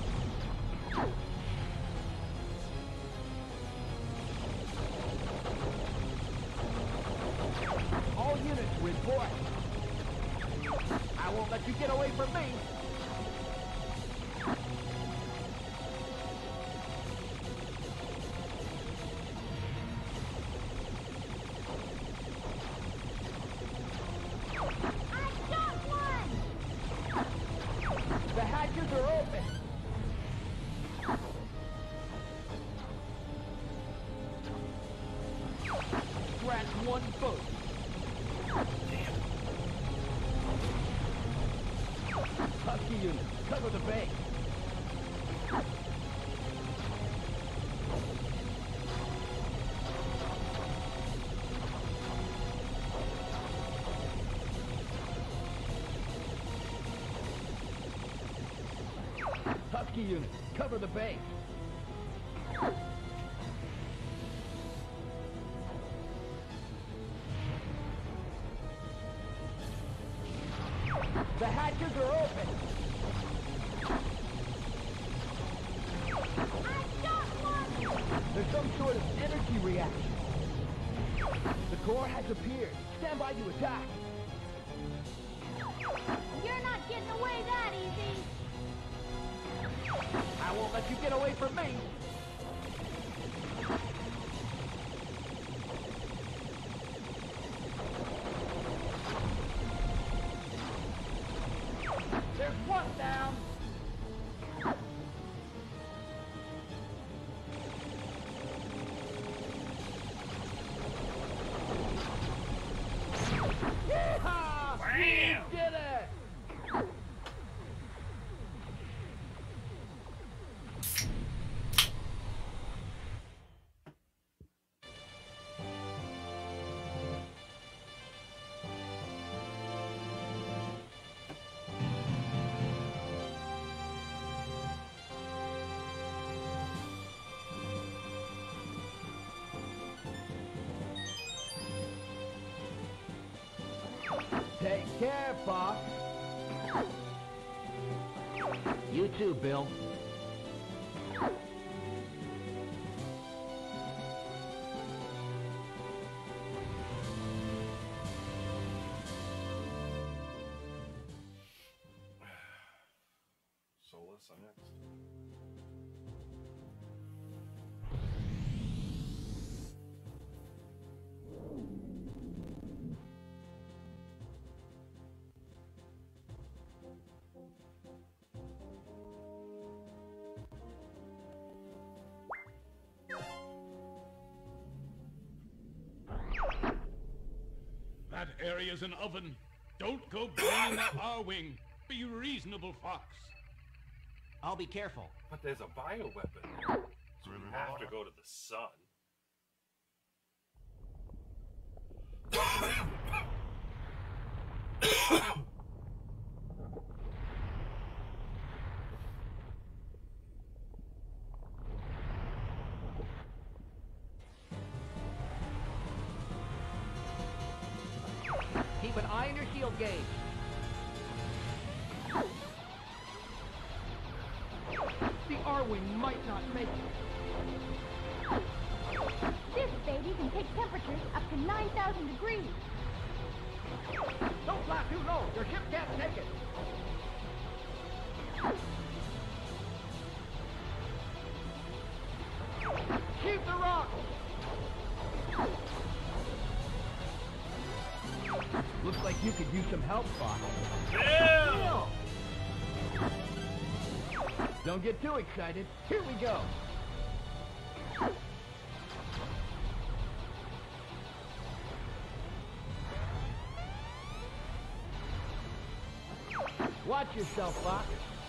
All units report. I won't let you get away from me. I got one! The hatches are open. Scratch one foot. Husky units, cover the base. Husky units, cover the base. The hatches are open. I got one! There's some sort of energy reaction. The core has appeared. Stand by to attack. You're not getting away that easy. I won't let you get away from me. There's one down. Take care, Fox. You too, Bill. Solus, I'm next. That area's an oven. Don't go burning that R-wing. Be reasonable, Fox. I'll be careful. But there's a bioweapon. So we have to go to the sun. Keep an eye on your shield gauge. The R-wing might not make it. This baby can take temperatures up to nine thousand degrees. Don't fly too low. Your ship can't take it. Keep the rock. Looks like you could use some help, Fox. Yeah! Don't get too excited. Here we go. Watch yourself, Fox.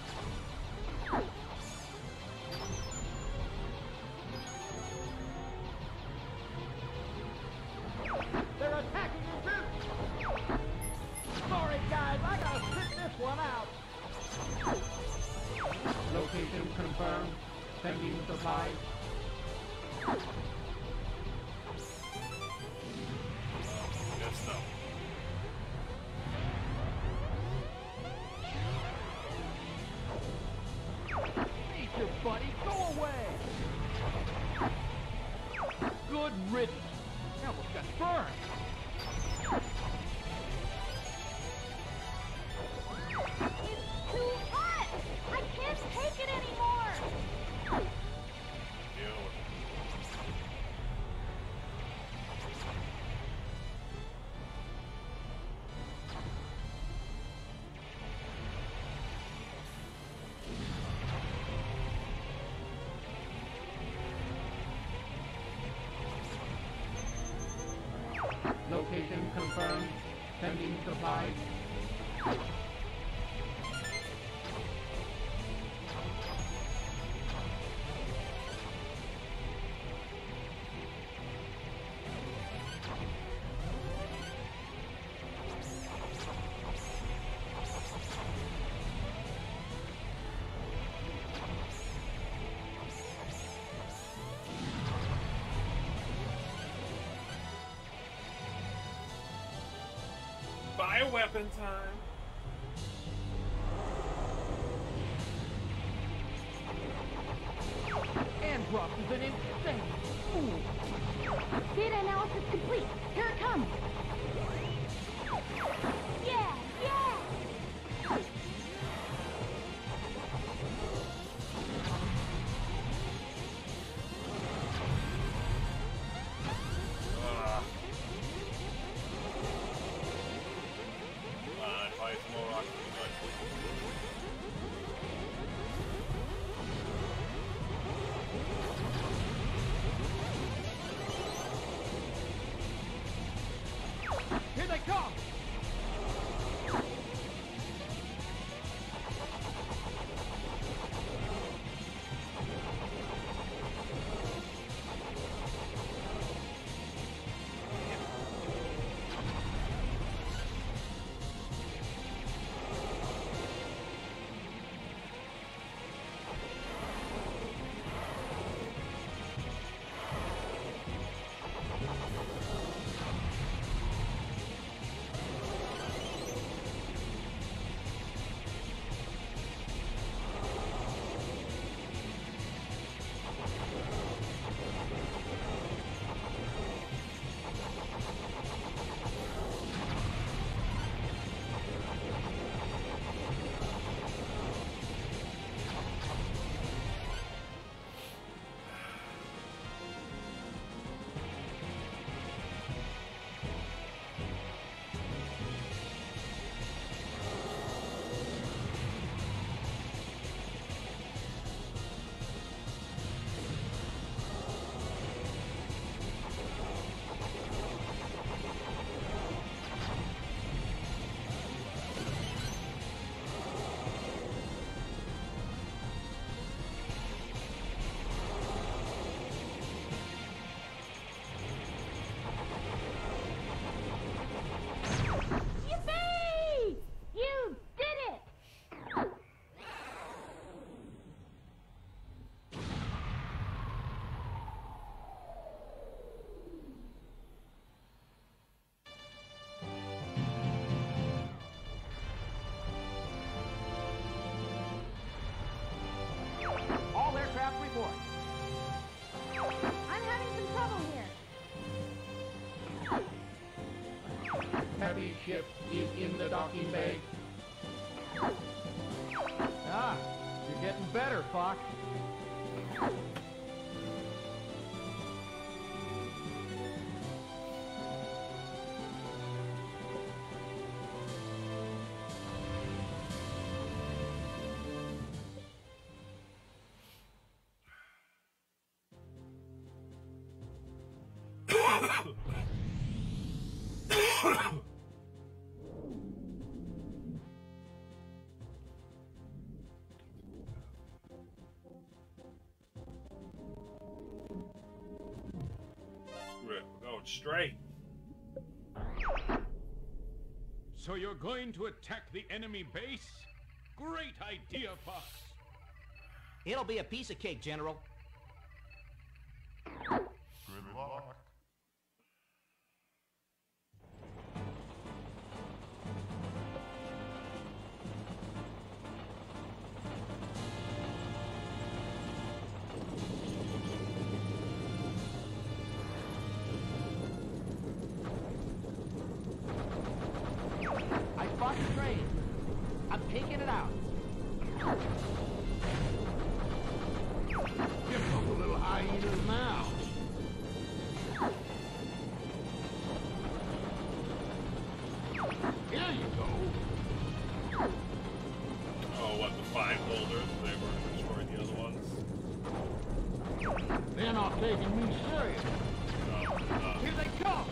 They're attacking your troops. Sorry, guys. I gotta sit this one out. Location confirmed. Sending supplies. Good stuff. Nature, buddy, go away. Good riddance. I almost got burned. It's too hot! I can't take it anymore! Deal with it. Location confirmed. Sending supplies. Bioweapon time. Andross is an insane fool. Data analysis complete. Here it comes. Yeah, yeah! Ah. Come on, fight some more rocks. transport. I'm having some trouble here. Heavy ship is in the docking bay. Ah, you're getting better, Fox. We're going straight. So you're going to attack the enemy base? Great idea, Fox. It'll be a piece of cake, General. Good luck. I spot the train. I'm taking it out. Here come the little hyenas now. Here you go. Oh, what, the five boulders? They were destroying the other ones? They're not taking me serious. No, uh, Here they come!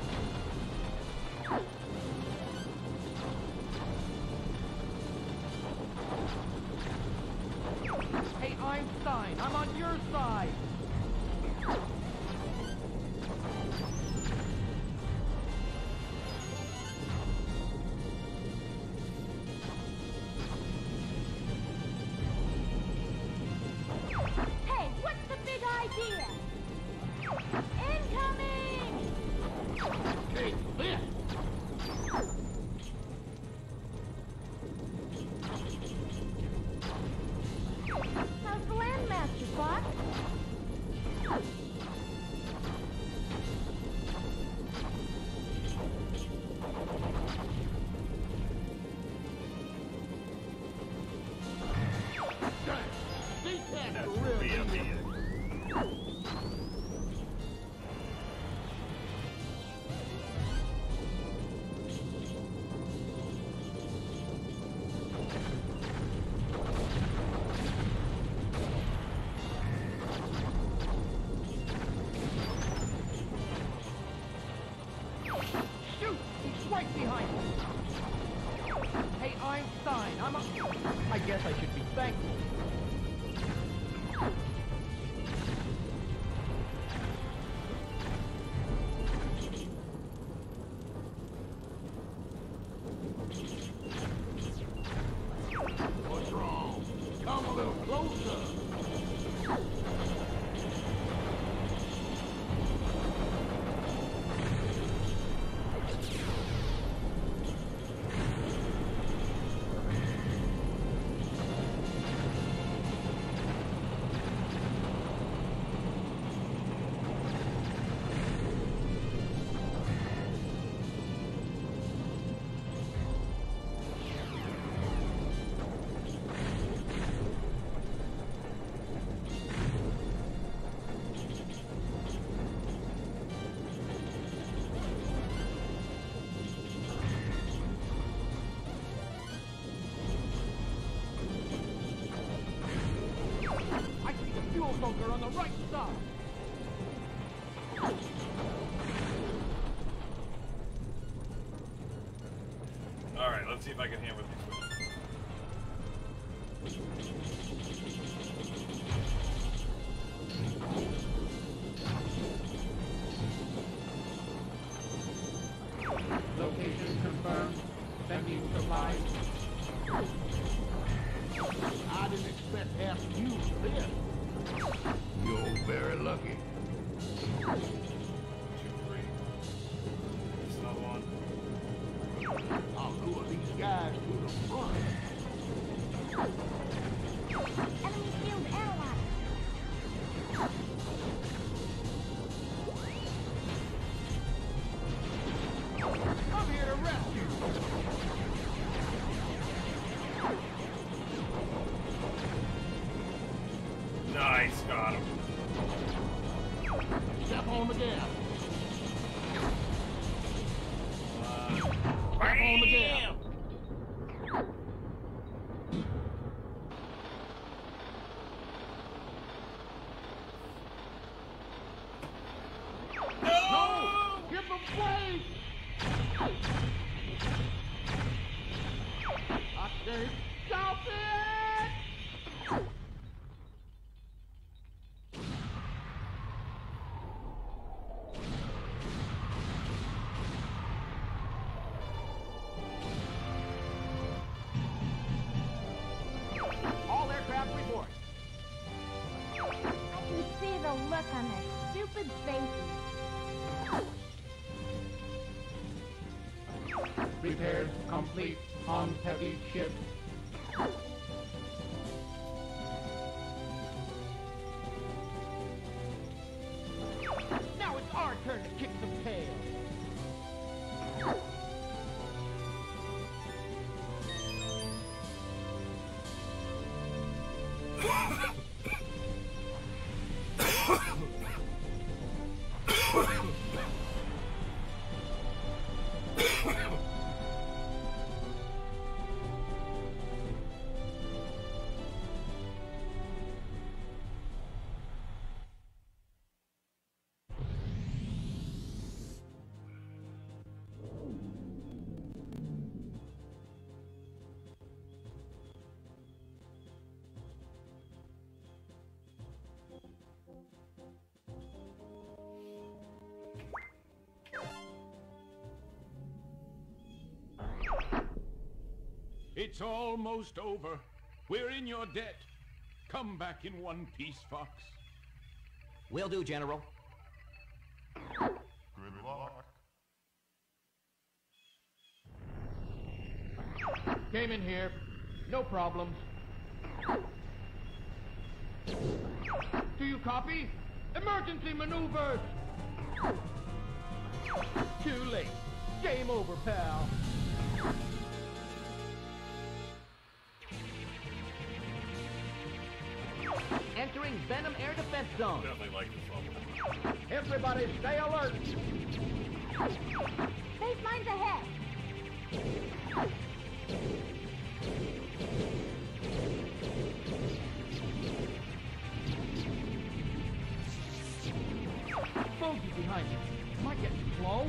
Hey, Einstein, I'm on your side! Hey, what's the big idea? Incoming! Take this. How's the Landmaster, Fox? They can't that's really. real big. Shoot! He's right behind me! Hey, Einstein, I'm a... I guess I should be thankful. What's wrong? Come a little closer. I see the fuel bunker on the right side! Alright, let's see if I can hammer these with. Location confirmed. Sending supplies. I didn't expect to have to use this. You're very lucky. Two, three. There's another one. I'll lure these guys to the front. Enemy field analyzed. Nice, got him. Step on the gas. Uh, Step on the gas. no! Give them way! I say, stop it! All aircraft report. I can see the look on their stupid faces. Repairs complete on heavy ship. Now it's our turn to kick some tail. It's almost over. We're in your debt. Come back in one piece, Fox. Will do, General. Good luck. Came in here. No problems. Do you copy? Emergency maneuvers! Too late. Game over, pal. Entering Venom Air Defense Zone. Definitely like this level. Everybody stay alert. Base mine's ahead. Bogey behind you. Am I getting slow?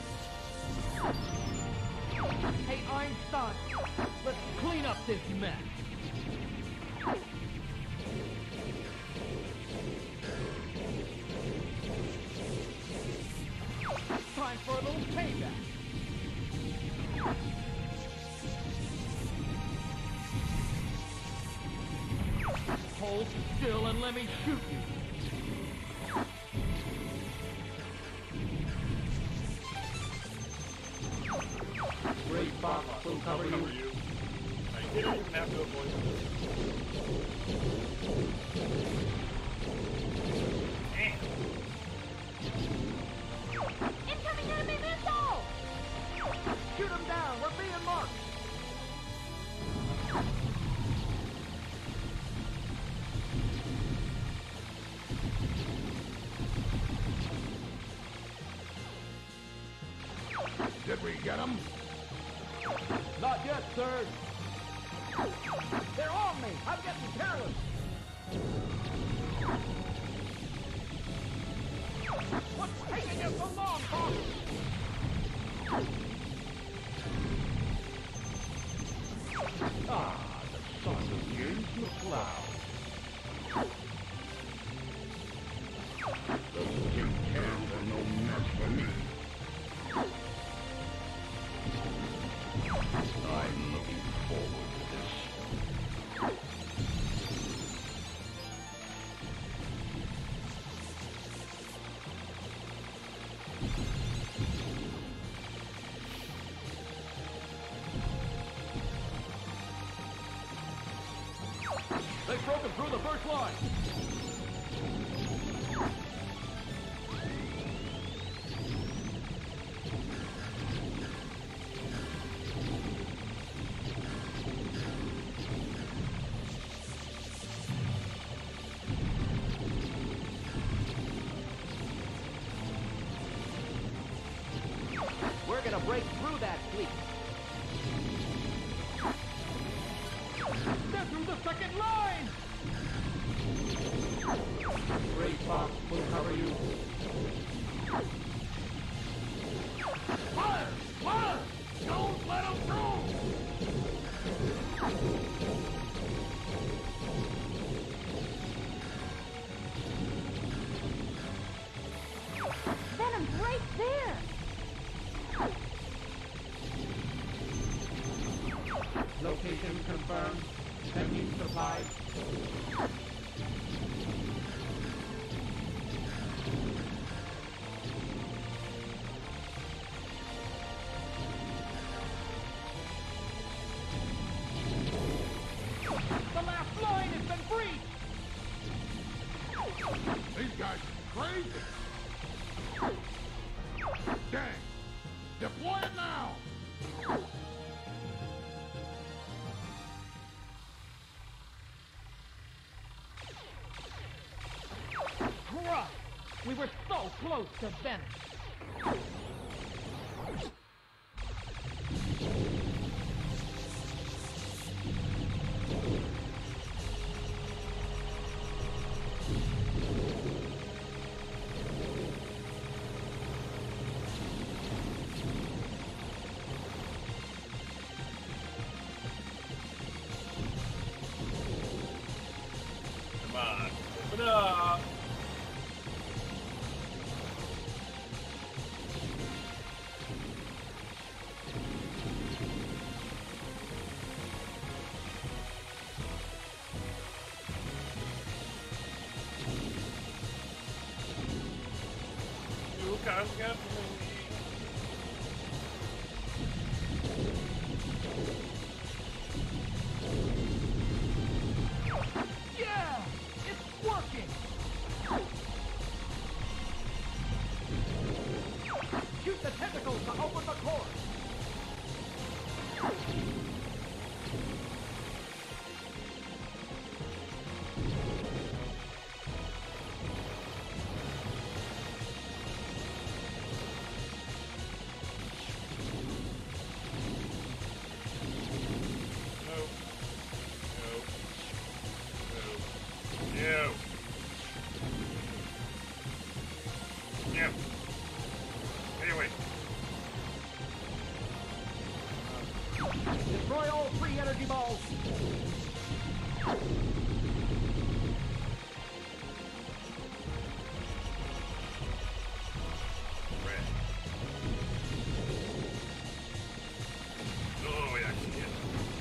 Hey, Einstein, let's clean up this mess. Time for a little payback. Hold still and let me shoot you. Great Fox will cover you. Cover you. I didn't even have to avoid this. Damn. Incoming enemy missile! Shoot him down. We're being marked. Did we get him? Not yet, sir. They're on me. I'm getting careless. What's taking you so long, Fox? Ah, the sun begins to cloud. The stink cans are no mess for me. I'm looking forward to this. They've broken through the first line. second line! Great Fox will cover you. Fire! Fire! Don't let him through! Venom's right there! Location confirmed. Sending supplies. The last line has been breached! These guys are crazy! Dang! Deploy it now! Crud! We were so close to Venom! Come on, open up. You can't get me. Yeah! It's working! Shoot the tentacles to open the core! No. No. No. No. No. Anyway. Destroy all three energy balls! Red. Oh, we actually hit.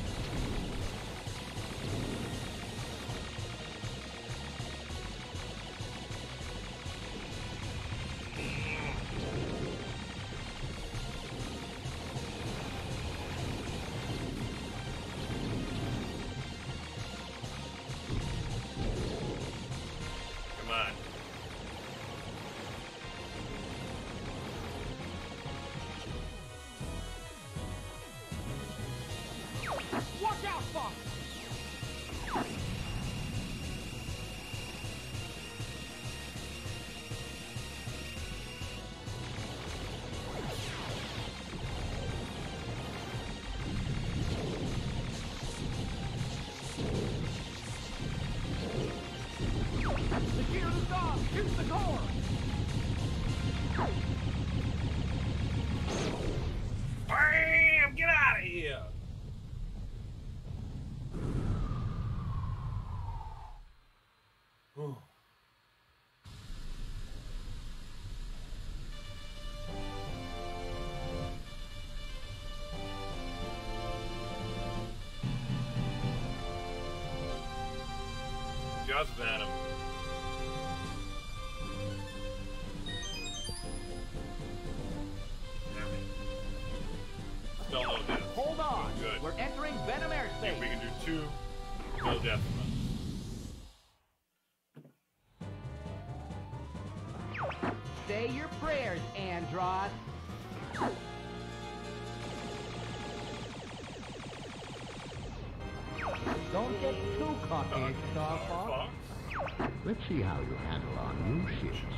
Come on. Watch out, Fox! The shield is gone! Shoot the core! Bam! Get out of here! Whew. Just Venom. Still no death. Hold on! Good. We're entering Venom We airspace! can do two. No death. Say your prayers, Andross! Don't get too cocky, StarFox. Fox. Let's see how you handle our new ships.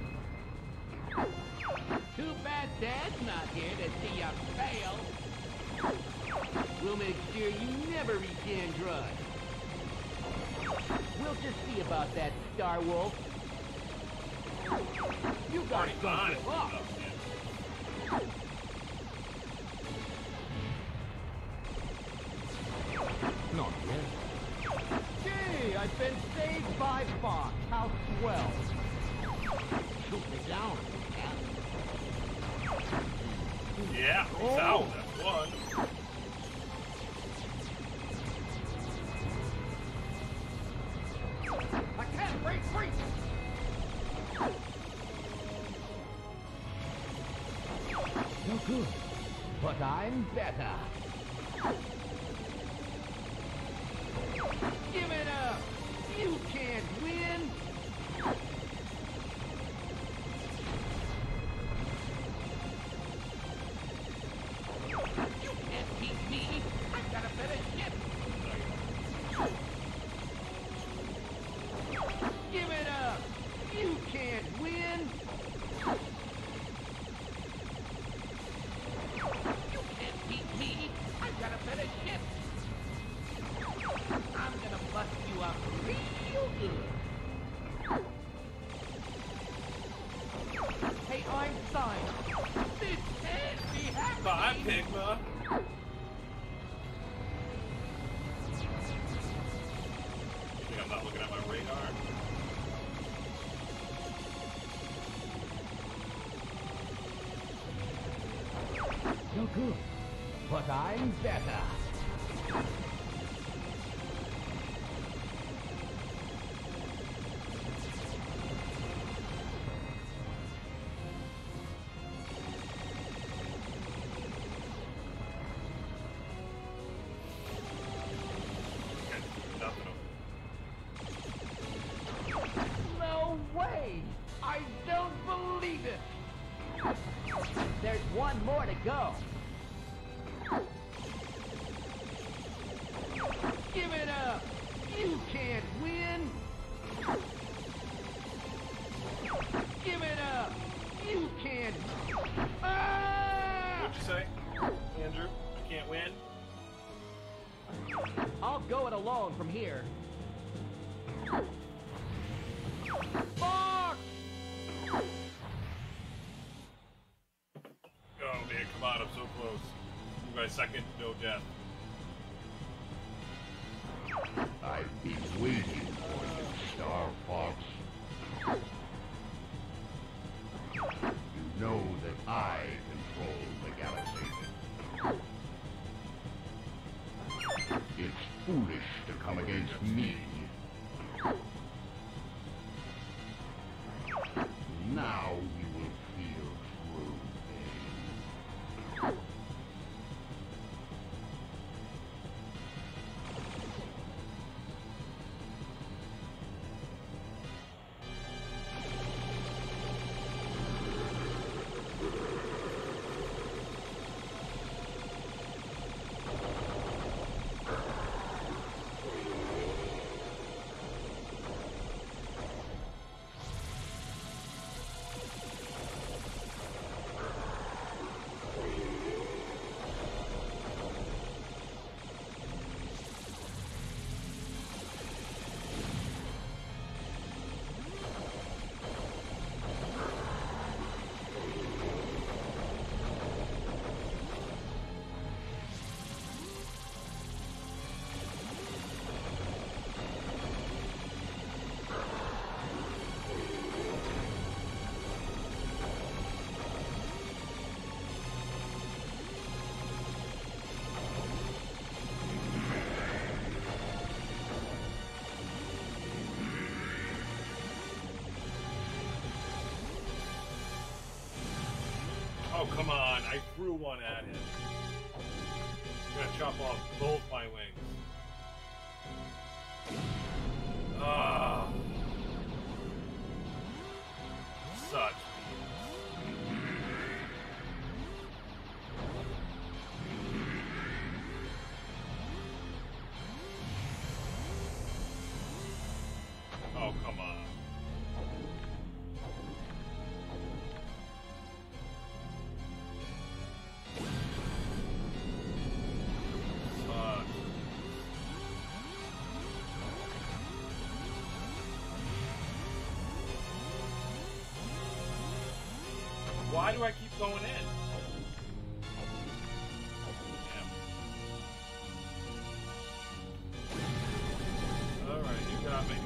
Too bad Dad's not here to see you fail. We'll make sure you never reach Andross. that, Star Wolf. You got Already on something it. up. Oh, Not yet. Gee, I've been saved by Fox. How swell. Shoot me down. yeah. Yeah, he's out. That's one. I can't break free. No good, but I'm better. Give it up. You can't win. You can't beat me. I've got a better ship. Give it up. You can't win. You can't beat me. I've got a better ship. I'm gonna bust you up real good. Hey, Einstein. This can't be happening. Bye, Pigma. You think I'm not looking at my radar? No good, but I'm better. Nothing. No way! I don't believe it! There's one more to go. Give it up! You can't win! Give it up! You can't... Ah! What'd you say, Andrew? I can't win? I'll go it alone from here. Fox! Oh man, come on, I'm so close. My second, no death. I've been waiting for you, Star Fox. You know that I control the galaxy. It's foolish to come against me. Now you will feel true pain. Oh, come on. I threw one at him. I'm gonna chop off both my wings. Ah. Such. Oh, come on. Such. Why do I keep going in? Yeah. Alright, you got me.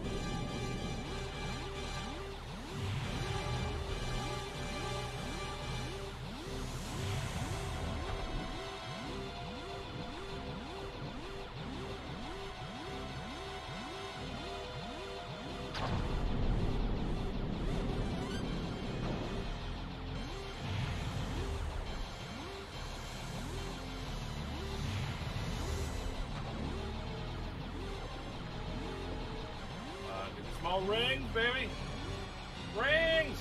Small rings, baby. Rings.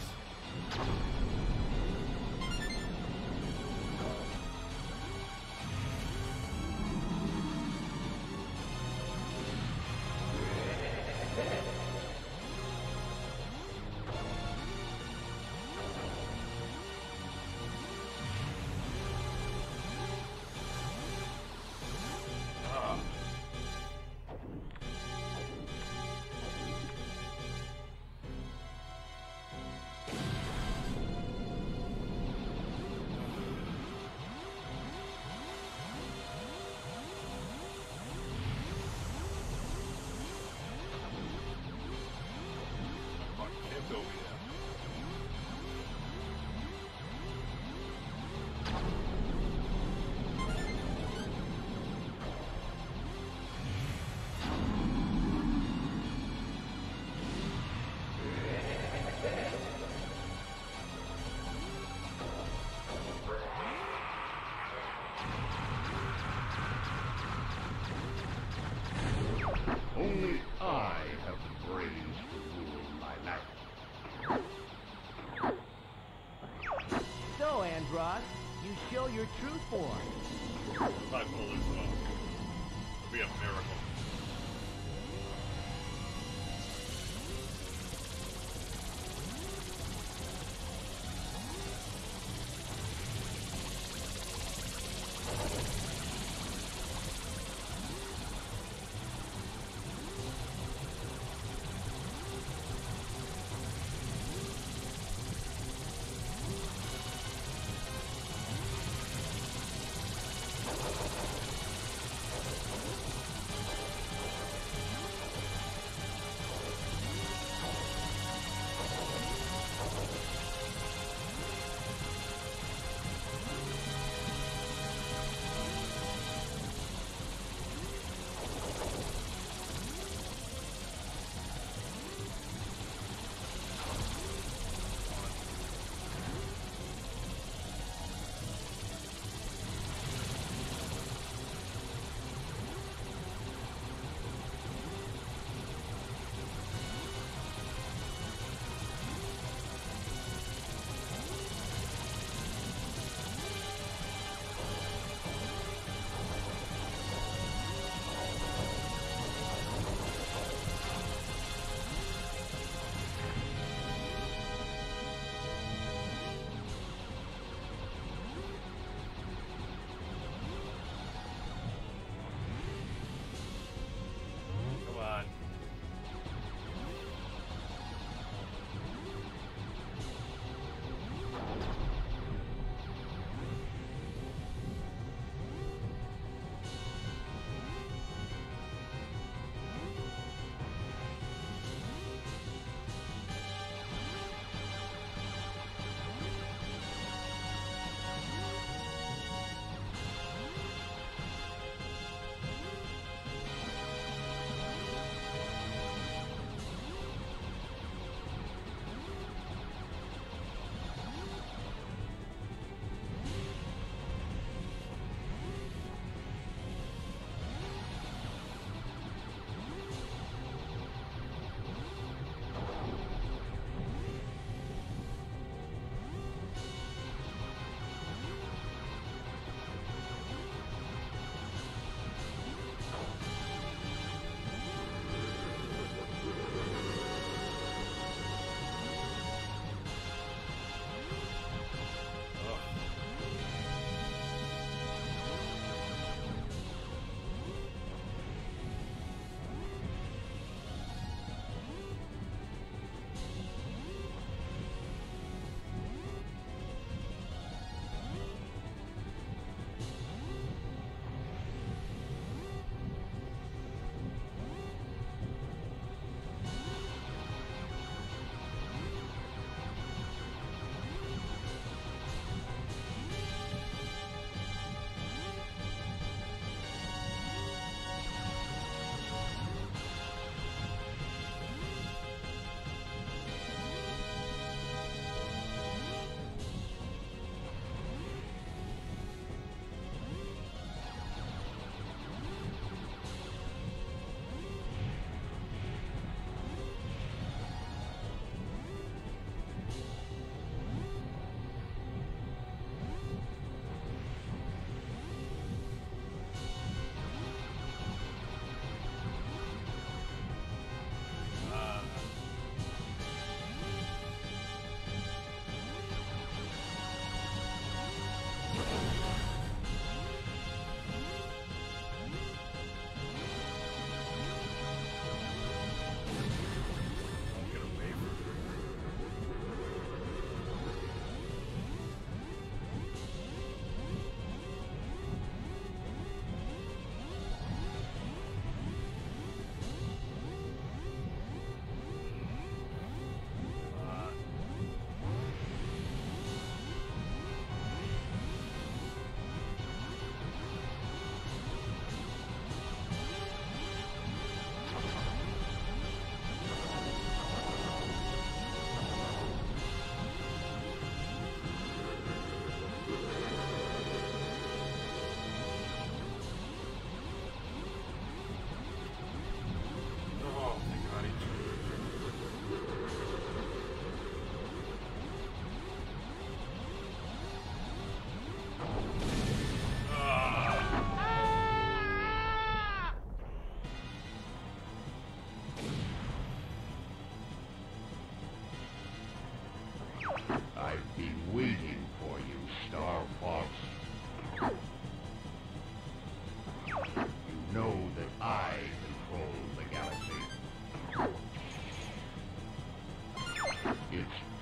Only I have the brains to rule my life. So, Andross, you show your true form. If I pull this off, it'll be a miracle.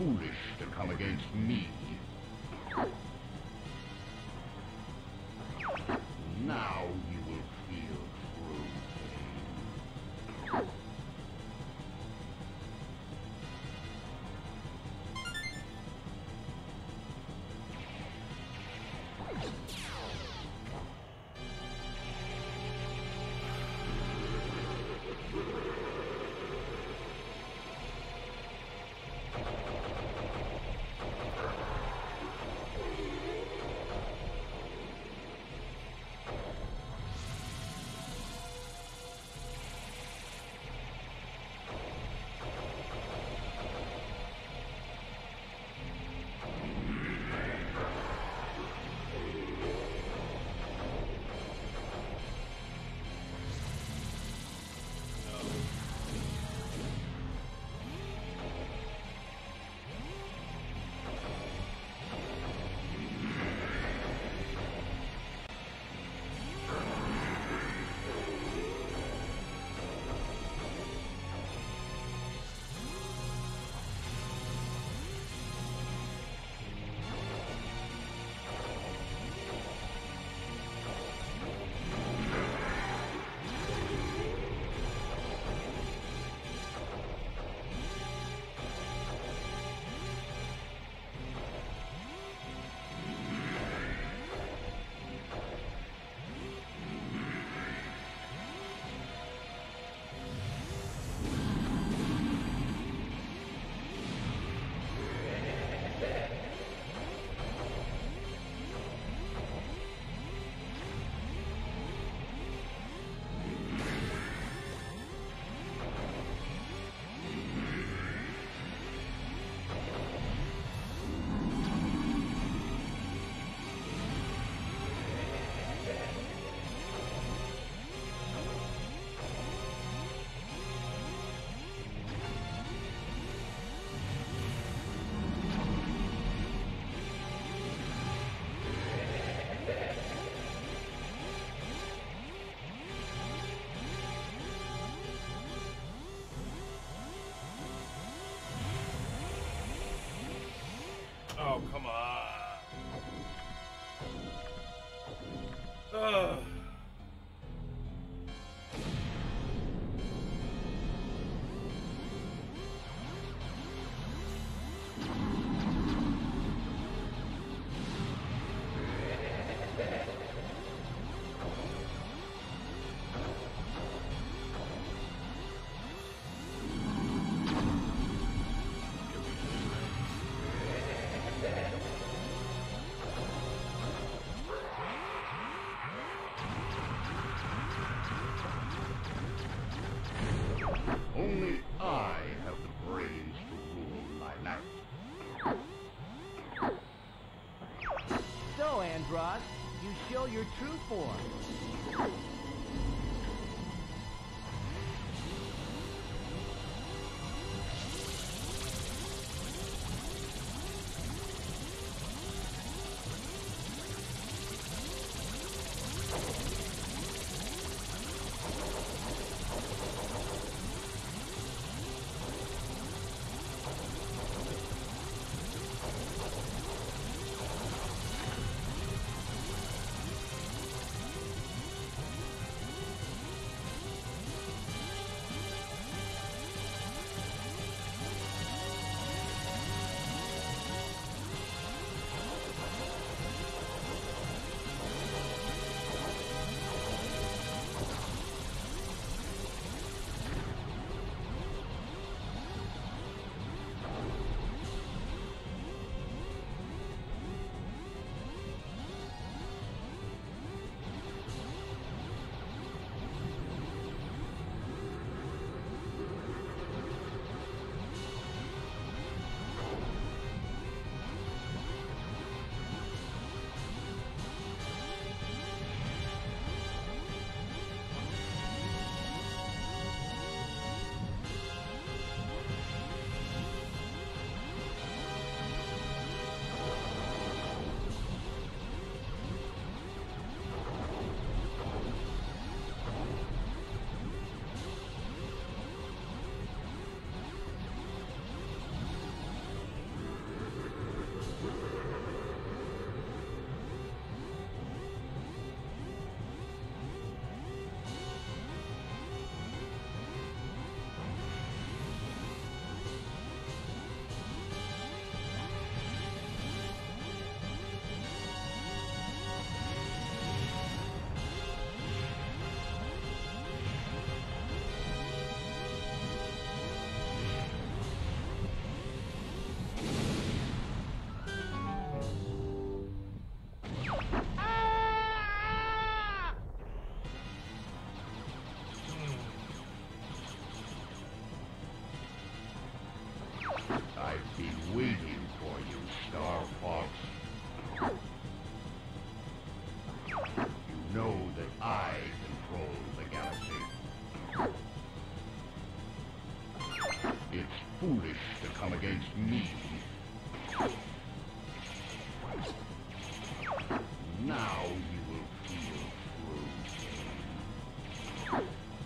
foolish to come against me. Now you will feel true pain. Oh, come on. Ugh. Only I have the brains to rule my life. So, Andross, you show your true form. waiting for you, Star Fox. You know that I control the galaxy. It's foolish to come against me. Now you will feel through.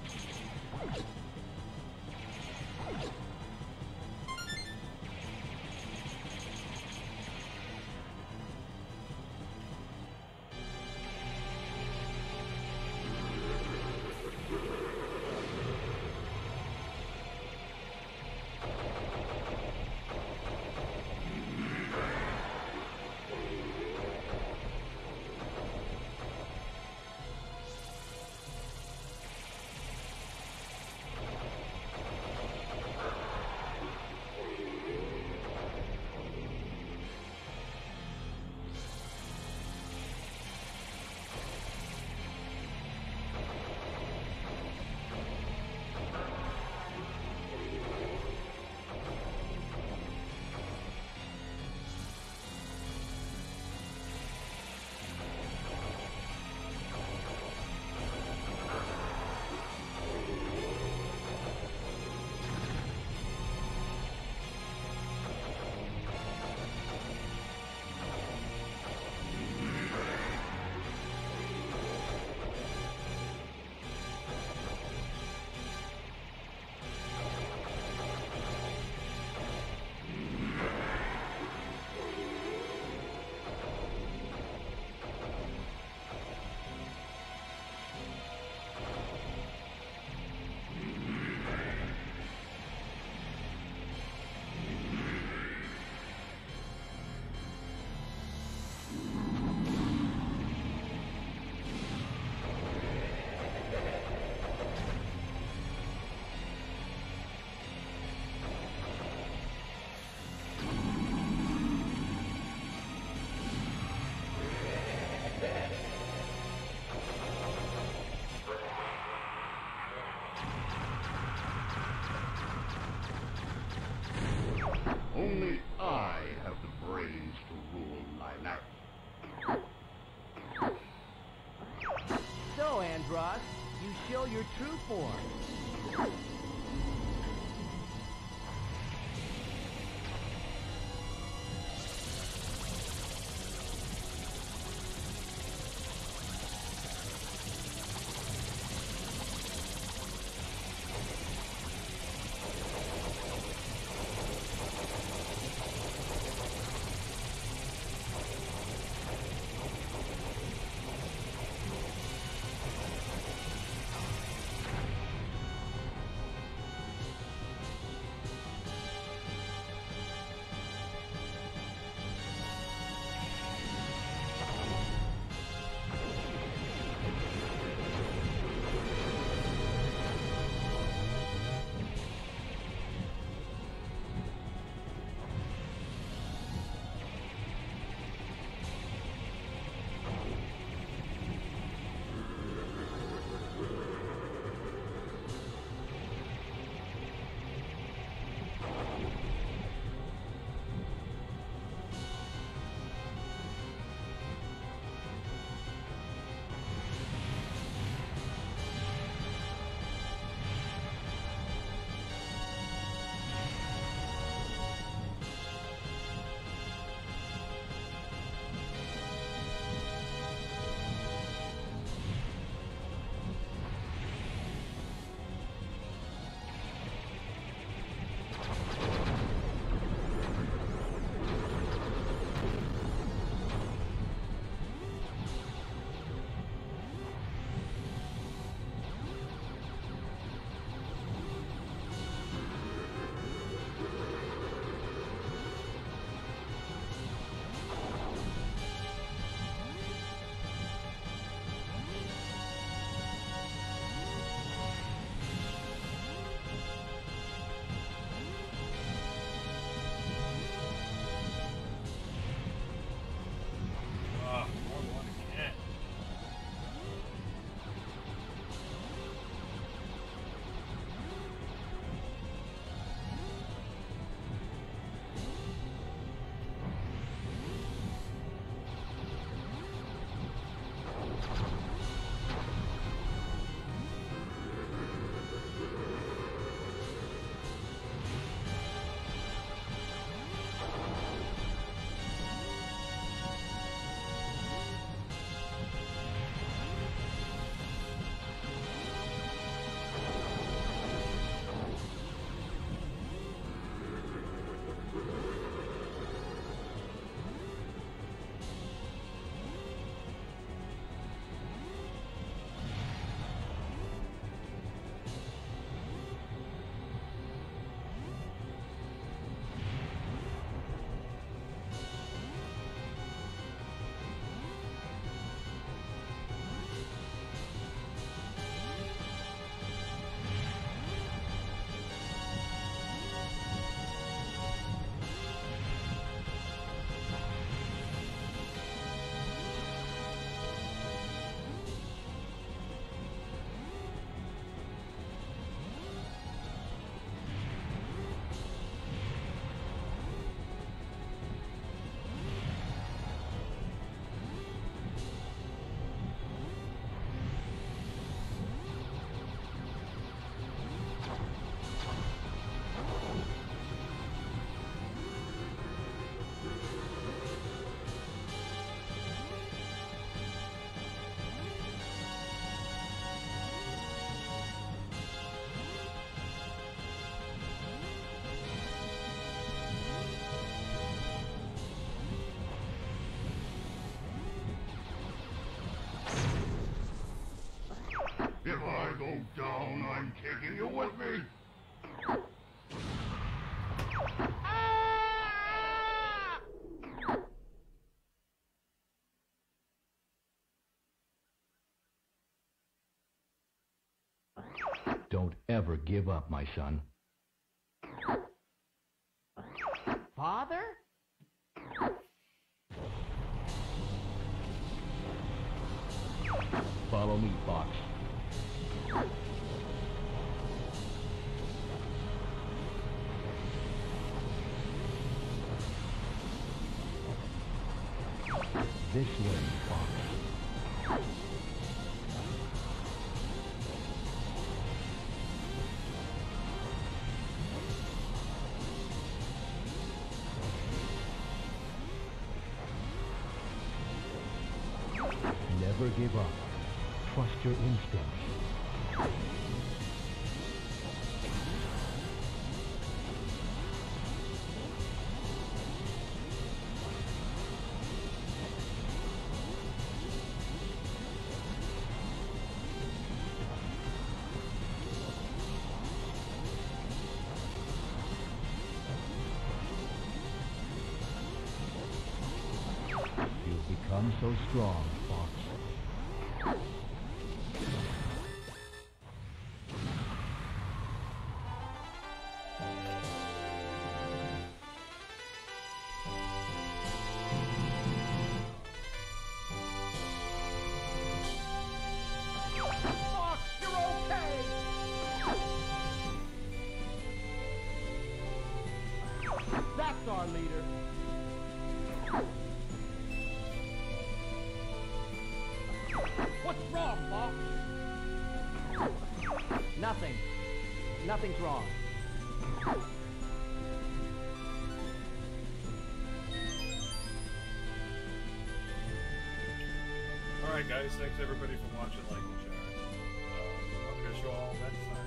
Only I have the brains to rule Lilac. So, Andross, you show your true form. Don't ever give up, my son. Father? Follow me, Fox. This way, Fox. Never give up. Trust your instincts. You've become so strong, Fox. Fox, you're okay! That's our leader. What's wrong, Fox? Nothing. Nothing's wrong. Alright guys, thanks everybody for watching, like, and share. Uh, I'll catch you all next time.